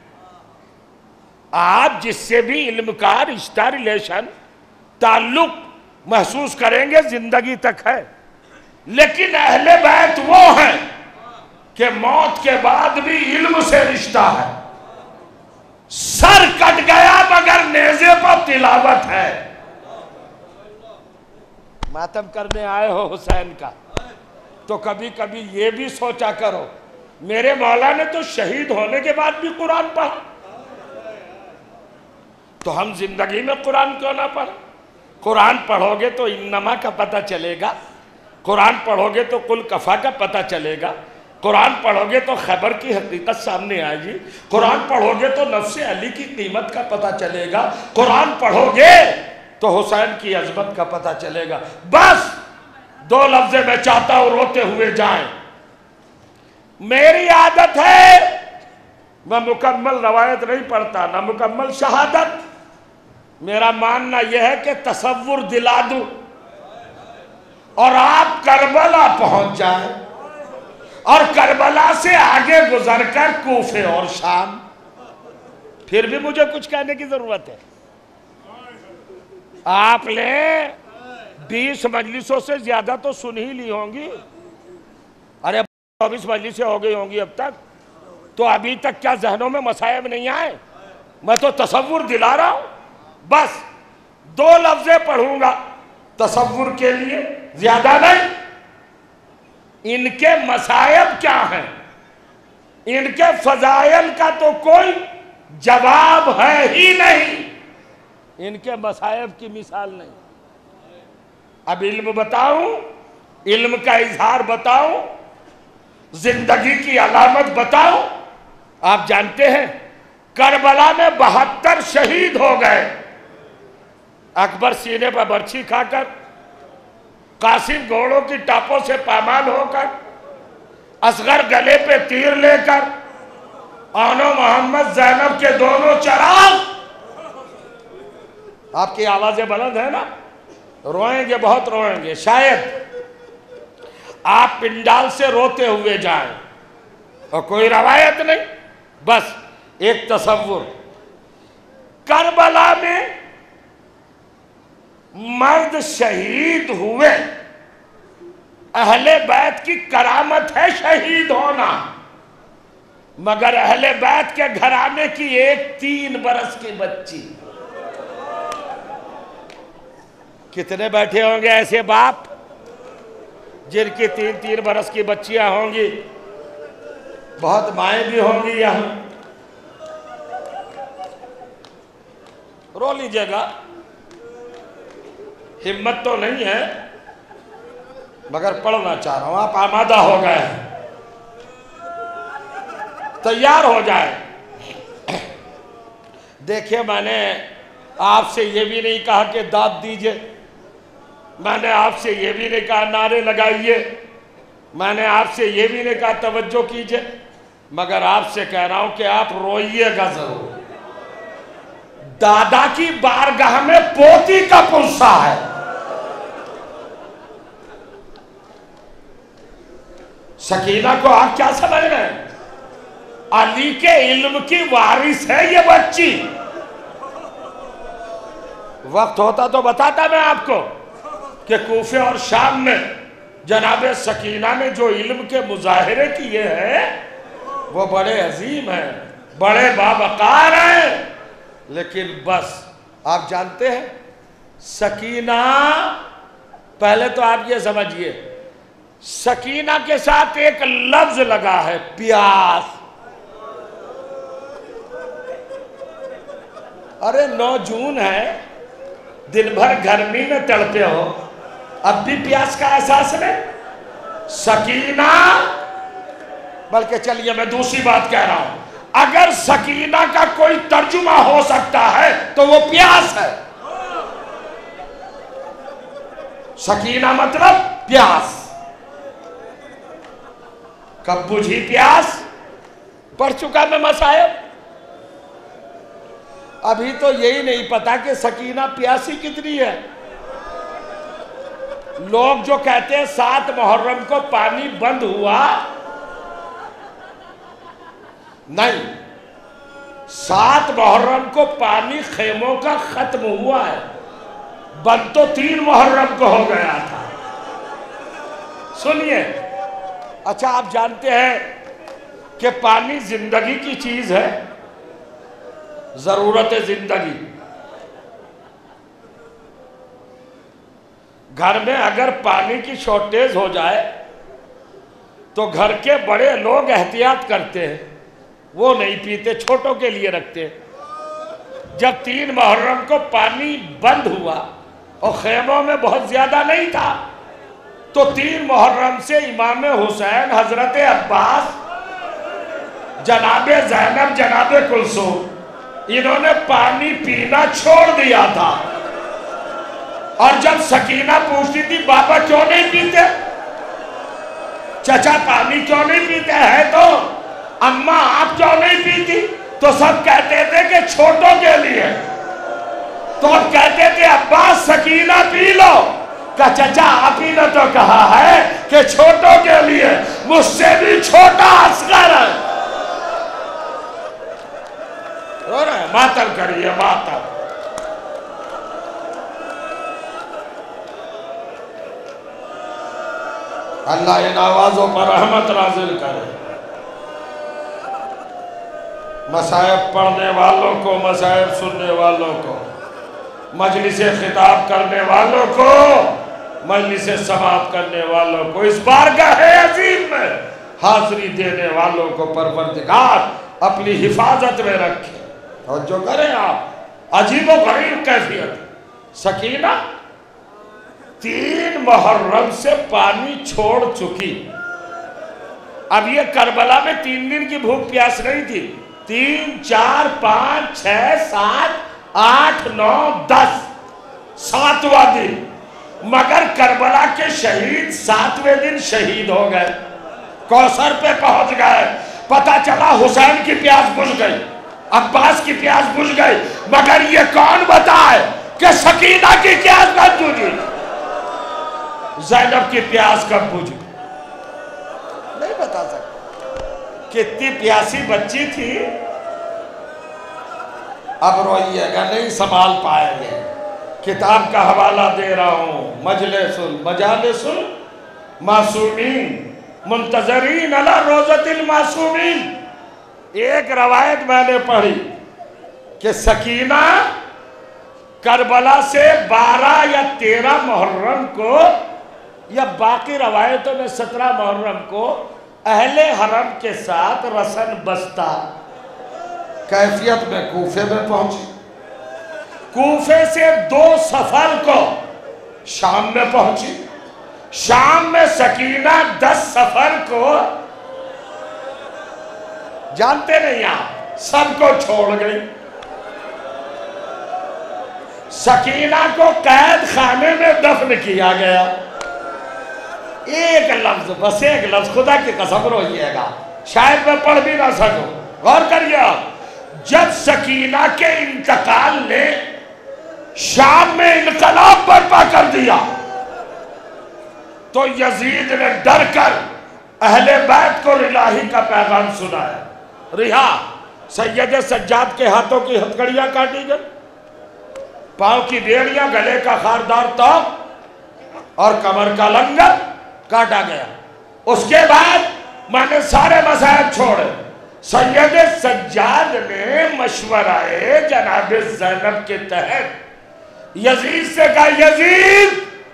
آپ جس سے بھی علم کا رشتہ، ریلیشن، تعلق محسوس کریں گے زندگی تک ہے۔ لیکن اہل بیت وہ ہیں کہ موت کے بعد بھی علم سے رشتہ ہے، سر کٹ گیا مگر نیزے پر تلاوت ہے۔ ماتم کرنے آئے ہو حسین کا تو کبھی کبھی یہ بھی سوچا کرو، میرے مولا نے تو شہید ہونے کے بعد بھی قرآن پڑھا، تو ہم زندگی میں قرآن کیوں نہ پڑھیں؟ قرآن پڑھو گے تو انما کا پتہ چلے گا، قرآن پڑھو گے تو قل کفا کا پتہ چلے گا، قرآن پڑھو گے تو خیبر کی حقیقت سامنے آئے گی، قرآن پڑھو گے تو نفس علی کی قیمت کا پتہ چلے گا، قرآن پڑھو گے تو حسین کی عظمت کا پتہ چلے گا۔ بس 2 لفظ میں چاہتا ہوں روتے ہوئے جائیں۔ میری عادت ہے میں مکمل روایت نہیں پڑھتا، نہ مکمل شہادت۔ میرا ماننا یہ ہے کہ تصور دلا دوں اور آپ کربلا پہنچ جائیں اور کربلا سے آگے گزر کر کوفے اور شام، پھر بھی مجھے کچھ کہنے کی ضرورت ہے۔ آپ نے 20 مجلسوں سے زیادہ تو سن ہی لی ہوں گی، ارے 24 مجلسیں ہو گئی ہوں گی اب تک، تو ابھی تک کیا ذہنوں میں مسائب نہیں آئے؟ میں تو تصور دلا رہا ہوں۔ بس 2 لفظیں پڑھوں گا تصور کے لیے، زیادہ نہیں۔ ان کے مسائب کیا ہیں، ان کے فضائل کا تو کوئی جواب ہے ہی نہیں، ان کے مسائب کی مثال نہیں۔ اب علم بتاؤں، علم کا اظہار بتاؤں، زندگی کی علامت بتاؤں۔ آپ جانتے ہیں کربلا میں 72 شہید ہو گئے۔ اکبر سینے پر برچھی کھا کر، قاسم گھوڑوں کی ٹاپوں سے پامال ہو کر، اصغر گلے پہ تیر لے کر، آنو محمد زینب کے دونوں چراغ۔ آپ کی آوازیں بلند ہیں نا، روئیں گے، بہت روئیں گے، شاید آپ پنڈال سے روتے ہوئے جائیں اور کوئی روایت نہیں، بس ایک تصور۔ کربلا میں مرد شہید ہوئے، اہل بیت کی کرامت ہے شہید ہونا، مگر اہل بیت کے گھرانے کی ایک 3 برس کی بچی۔ کتنے بیٹھے ہوں گے ایسے باپ جن کی 3 برس کی بچیاں ہوں گی؟ بہت مائیں بھی ہوں گی یہاں، رو لیجئے گا، ہمت تو نہیں ہے مگر پڑھنا چاہ رہا ہوں۔ آپ آمادہ ہو گئے ہیں، تیار ہو جائے۔ دیکھیں میں نے آپ سے یہ بھی نہیں کہا کہ داد دیجئے، میں نے آپ سے یہ بھی نہیں کہا نعرے لگائیے، میں نے آپ سے یہ بھی نہیں کہا توجہ کیجئے، مگر آپ سے کہہ رہا ہوں کہ آپ روئیے گا ضرور۔ دادا کی بارگاہ میں پوتی کا پرسہ ہے۔ سکینہ کو آپ کیا سمجھ رہے ہیں؟ علی کے علم کی وارث ہے یہ بچی۔ وقت ہوتا تو بتاتا میں آپ کو کہ کوفے اور شام میں جناب سکینہ نے جو علم کے مظاہرے کیے ہیں وہ بڑے عظیم ہیں، بڑے باوقار ہیں، لیکن بس آپ جانتے ہیں سکینہ، پہلے تو آپ یہ سمجھئے سکینہ کے ساتھ ایک لفظ لگا ہے، پیاس۔ ارے 9 جون ہے، دن بھر گرمی میں تڑپے ہو، اب بھی پیاس کا احساس نہیں؟ سکینہ، بلکہ چلیے میں دوسری بات کہہ رہا ہوں، اگر سکینہ کا کوئی ترجمہ ہو سکتا ہے تو وہ پیاس ہے۔ سکینہ مطلب پیاس۔ کب بجھی پیاس؟ پڑھ چکا میں مسائب۔ ابھی تو یہی نہیں پتا کہ سکینہ پیاسی کتنی ہے۔ لوگ جو کہتے ہیں 7 محرم کو پانی بند ہوا، نہیں، 7 محرم کو پانی خیموں کا ختم ہوا ہے، بند تو 3 محرم کو ہو گیا تھا۔ سنیے، اچھا آپ جانتے ہیں کہ پانی زندگی کی چیز ہے، ضرورت زندگی۔ گھر میں اگر پانی کی شارٹیج ہو جائے تو گھر کے بڑے لوگ احتیاط کرتے ہیں، وہ نہیں پیتے، چھوٹوں کے لیے رکھتے ہیں۔ جب 3 محرم کو پانی بند ہوا اور خیموں میں بہت زیادہ نہیں تھا، تو 3 محرم سے امام حسین، حضرت عباس، جناب زینب، جناب کلثوم، انہوں نے پانی پینا چھوڑ دیا تھا۔ اور جب سکینہ پوچھتی تھی بابا کیوں نہیں پیتے، چچا پانی کیوں نہیں پیتے ہیں، تو اماں آپ کیوں نہیں پیتی، تو سب کہتے تھے کہ چھوٹوں کے لیے۔ تو اب کہتے تھے عباس سکینہ پی لو، کہ چچا آپ ہی نے تو کہا ہے کہ چھوٹوں کے لیے، مجھ سے بھی چھوٹا اصغر ہے۔ رو رہے ہیں، ماتم کریے ماتم۔ اللہ ان آوازوں پر رحمت نازل کرے، مصائب پڑھنے والوں کو، مصائب سننے والوں کو، مجلس خطاب کرنے والوں کو، مجلس سماعت کرنے والوں کو، اس بارگاہ عظیم میں حاضری دینے والوں کو پروردگار اپنی حفاظت میں رکھے۔ اور جو کریں آپ، عجیب و غریب کیفیت۔ سکینہ 3 محرم سے پانی چھوڑ چکی۔ اب یہ کربلا میں 3 دن کی بھوک پیاس نہیں تھی، 3، 4، 5، 6، 7، 8، 9، 10، 7واں دن۔ مگر کربلا کے شہید 7ویں دن شہید ہو گئے، کوثر پہ پہنچ گئے۔ پتہ چلا حسین کی پیاس بجھ گئی، عباس کی پیاس بجھ گئی، مگر یہ کون بتائے کہ سکینہ کی پیاس کب بجھی، زینب کی پیاس کب بجھی؟ نہیں بتا سکتا۔ کتنی پیاسی بچی تھی، اب روئیے گا نہیں سنبھال پائیں گے۔ کتاب کا حوالہ دے رہا ہوں، مجالس المعصومین منتظرین علی روضۃ المعصومین۔ ایک روایت میں نے پڑھی کہ سکینہ کربلا سے 12 یا 13 محرم کو، یا باقی روایتوں میں 17 محرم کو، اہل حرم کے ساتھ رسن بستہ کیفیت میں کوفے میں پہنچی۔ کوفے سے 2 سفر کو شام میں پہنچی۔ شام میں سکینہ 10 سفر کو، جانتے نہیں آپ، سب کو چھوڑ گئی۔ سکینہ کو قید خانے میں دفن کیا گیا۔ ایک لفظ، بس ایک لفظ، خدا کی قسم روئیے گا، شاید میں پڑھ بھی نہ سکوں، غور کریے آپ۔ جب سکینہ کے انتقال نے شام میں انقلاب برپا کر دیا، تو یزید نے ڈر کر اہل بیت کو الہی کا پیغام سنایا۔ رہا سید سجاد کے ہاتھوں کی ہتھکڑیاں کاٹی گئی، پاؤں کی بیڑیاں، گلے کا خاردار توق اور کمر کا لنگر کاٹا گیا۔ اس کے بعد میں نے سارے مذاہب چھوڑے۔ سید سجاد نے مشورہ جناب زینب کے تحت یزید سے کہا، یزید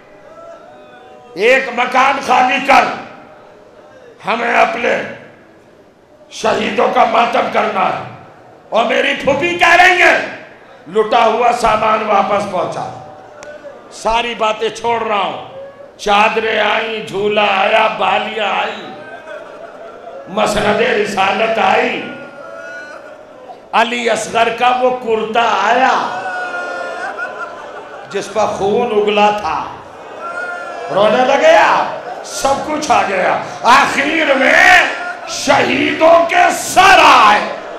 ایک مکان خالی کر، ہمیں اپنے شہیدوں کا ماتم کرنا ہے۔ اور میری پھوپھی کہہ رہی ہیں لٹا ہوا سامان واپس پہنچا۔ ساری باتیں چھوڑ رہا ہوں، چادریں آئیں، جھولا آیا، بالیاں آئی، مسند رسالت آئی، علی اصغر کا وہ کرتا آیا جس پر خون اگلا تھا، رونے لگے آپ، سب کچھ آ گیا۔ آخر میں شہیدوں کے سر آئے،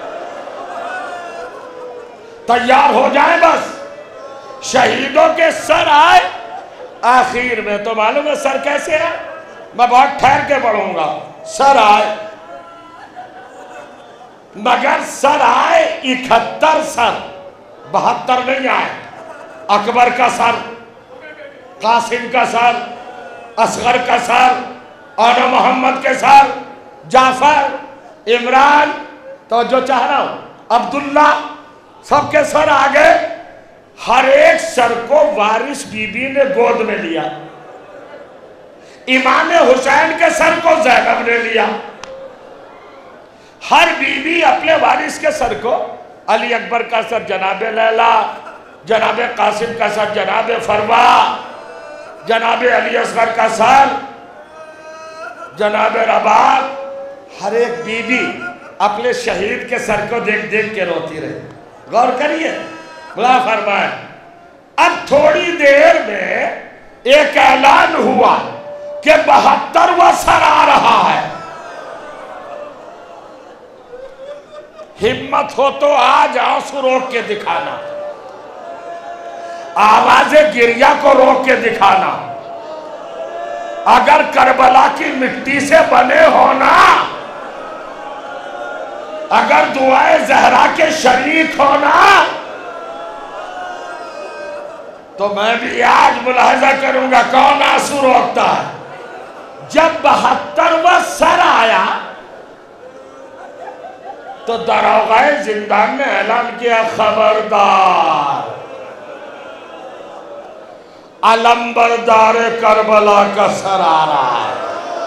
تیار ہو جائیں بس، شہیدوں کے سر آئے۔ آخر میں تو معلوم ہے سر کیسے ہے، میں بہت ٹھہر کے پڑھوں گا۔ سر آئے، مگر سر آئے 71 سر، 72 نہیں آئے۔ اکبر کا سر، قاسم کا سر، اصغر کا سر، اور محمد کے سر، جعفر، عمران، توجہ چاہ رہا ہوں، عبداللہ، سب کے سر آگے۔ ہر ایک سر کو وارث بی بی نے گود میں لیا۔ امام حسین کے سر کو زینب نے لیا۔ ہر بی بی اپنے وارث کے سر کو، علی اکبر کا سر جناب لیلا، جناب قاسم کا سر جناب فروا، جناب علی اصغر کا سر، جناب رباب، ہر ایک بی بی اپنے شہید کے سر کو دیکھ دیکھ کے روتی رہی. غور کریے، بلا فرمائے اب تھوڑی دیر میں ایک اعلان ہوا کہ 72واں سر آ رہا ہے. ہمت ہو تو آج آنسو روک کے دکھانا، آواز گریہ کو روک کے دکھانا. اگر کربلا کی مٹی سے بنے ہونا، اگر دعائے زہرا کے شریک ہونا، تو میں بھی آج ملاحظہ کروں گا کون آنسو روکتا ہے. جب 72واں سر آیا تو داروغہ زندان نے اعلان کیا، خبردار، علمبردار کربلا کا سر آ رہا ہے.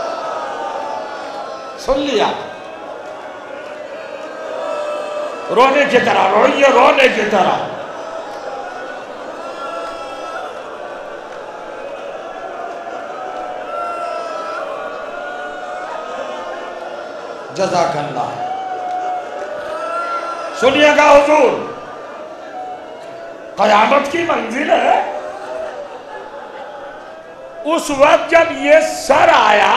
سن لیا؟ رونے کی طرح روئیے، رونے کی طرح. جزاک اللہ. سنیے گا حضور، قیامت کی منزل ہے. اس وقت جب یہ سر آیا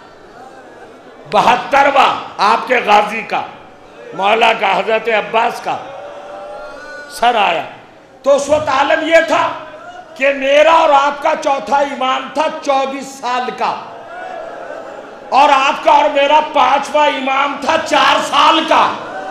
72واں آپ کے غازی کا، مولا کا، حضرت عباس کا سر آیا، تو اس وقت عالم یہ تھا کہ میرا اور آپ کا چوتھا امام تھا 24 سال کا، اور آپ کا اور میرا 5واں امام تھا 4 سال کا.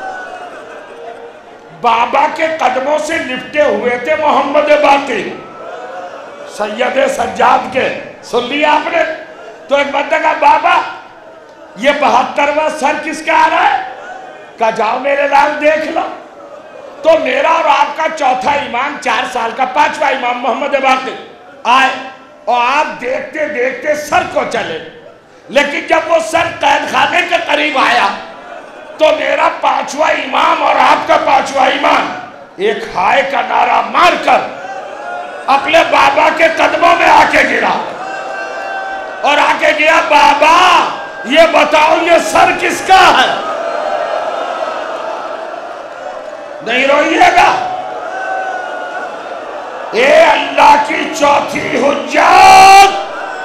بابا کے قدموں سے لپٹے ہوئے تھے محمد باقی، سید سجاد کے. سن لیا آپ نے؟ تو ایک بندہ کہا، بابا یہ 72واں سر کس کا آ رہا ہے؟ کہا جاؤ میرے لال دیکھ لو. تو میرا اور آپ کا چوتھا امام 4 سال کا، 5واں امام محمد باقی آئے، اور آپ دیکھتے دیکھتے سر کو چلے. لیکن جب وہ سر قید خانے کے قریب آیا تو میرا 5واں امام اور آپ کا 5واں امام ایک ہائے کا نعرہ مار کر اپنے بابا کے قدموں میں آ کے گرا، اور آ کے گیا، بابا یہ بتاؤ یہ سر کس کا ہے؟ نہیں روئیے گا. اے اللہ کی چوتھی حجت،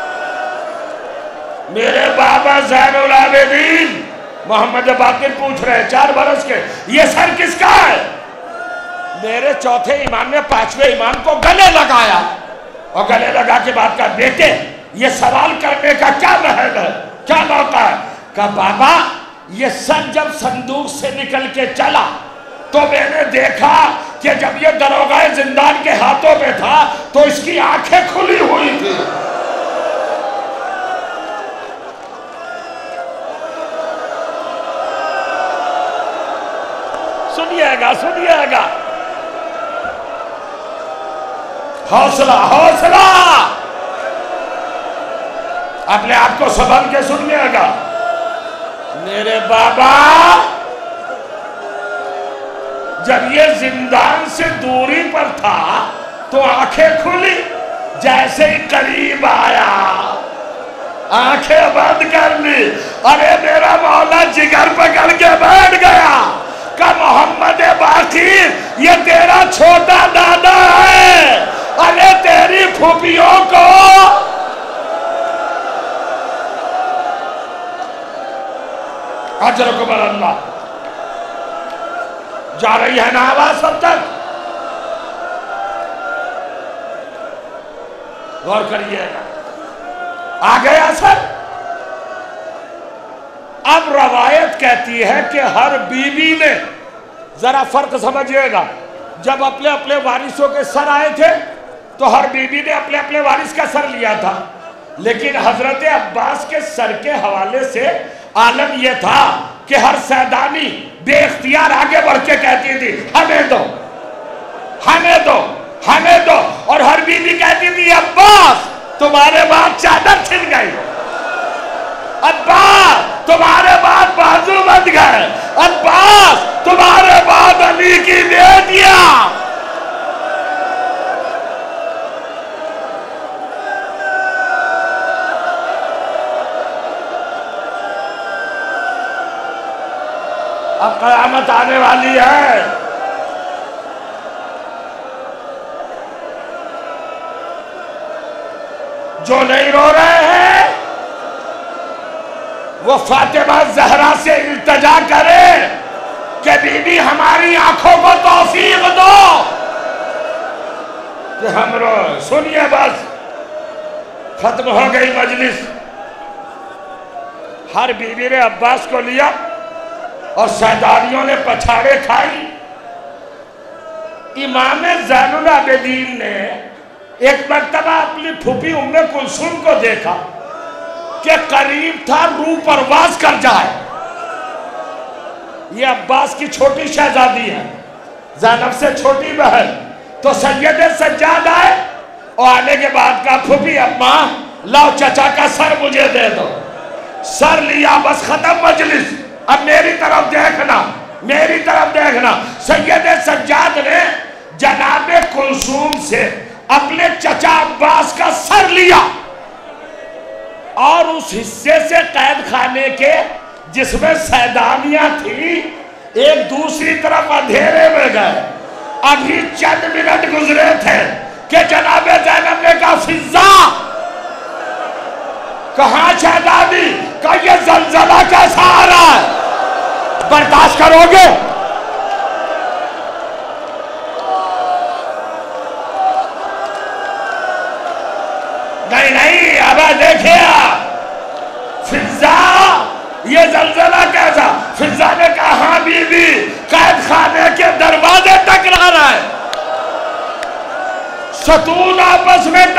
میرے بابا زین العابدین محمد باقر پوچھ رہے 4 برس کے، یہ سر کس کا ہے؟ میرے چوتھے امام نے 5ویں امام کو گلے لگایا، اور گلے لگا کے بعد کہا، بیٹے یہ سوال کرنے کا کیا محل ہے، کیا موقع ہے؟ کہا بابا یہ سر جب صندوق سے نکل کے چلا تو میں نے دیکھا کہ جب یہ داروغہ زندان کے ہاتھوں میں تھا تو اس کی آنکھیں کھلی ہوئی تھی. سنیے گا، سنیے گا، حوصلہ حوصلہ، اپنے آپ کو سنبھال کے سنیے گا. میرے بابا جب یہ زندان سے دوری پر تھا تو آنکھیں کھلی، جیسے ہی قریب آیا آنکھیں بند کر لی. ارے میرا مولا جگر پکڑ کے بیٹھ گیا کہ محمد باقر یہ تیرا چھوٹا دادا ہے، ارے تیری پھوپھیوں کو اجرکم اللہ. جا رہی ہے نا آواز سب تک؟ غور کریے گا. آ گیا سر. اب روایت کہتی ہے کہ ہر بیوی نے، ذرا فرق سمجھئے گا، جب اپنے اپنے وارثوں کے سر آئے تھے تو ہر بیوی نے اپنے اپنے وارث کا سر لیا تھا، لیکن حضرت عباس کے سر کے حوالے سے عالم یہ تھا کہ ہر سیدانی بے اختیار آگے بڑھ کے کہتی تھی، ہمیں دو، ہمیں دو، ہمیں دو، اور ہر بیوی کہتی تھی، عباس تمہارے بعد چادر چھن گئی، عباس تمہارے بعد بازو بند گئے، عباس تمہارے بعد علی کی بیٹیاں. اب قیامت آنے والی ہے. جو نہیں رو رہے ہیں وہ فاطمہ زہرا سے التجا کرے کہ بی بی ہماری آنکھوں کو توفیق دو کہ ہم رو. سنیے بس ختم ہو گئی مجلس. ہر بیوی نے عباس کو لیا اور سرداریوں نے پچھاڑے کھائی. امام زین العابدین نے ایک مرتبہ اپنی پھوپھی ام کلثوم کو دیکھا کہ قریب تھا روح پرواز کر جائے. یہ عباس کی چھوٹی شہزادی ہے, زینب سے چھوٹی بہن. تو سید سجاد آئے اور آنے کے بعد کہا پھوپھی اماں لاؤ چچا کا سر مجھے دے دو. سر لیا, بس ختم مجلس. اب میری طرف دیکھنا, میری طرف دیکھنا. سید سجاد نے جناب کلثوم سے اپنے چچا عباس کا سر لیا اور اس حصے سے قید خانے کے جس میں سیدانیاں تھی ایک دوسری طرف اندھیرے میں گئے. ابھی چند منٹ گزرے تھے کہ جناب زینب نے کہا فضا. کہاں شہزادی؟ کہ یہ زلزلہ کیسا آ رہا ہے, برداشت کرو گے؟ نہیں اب دیکھیں فضا یہ زلزلہ کیسا. فضا نے کہا ہاں بی بی قید خانے کے دروازے ٹکرا رہا ہے, ستون آپس میں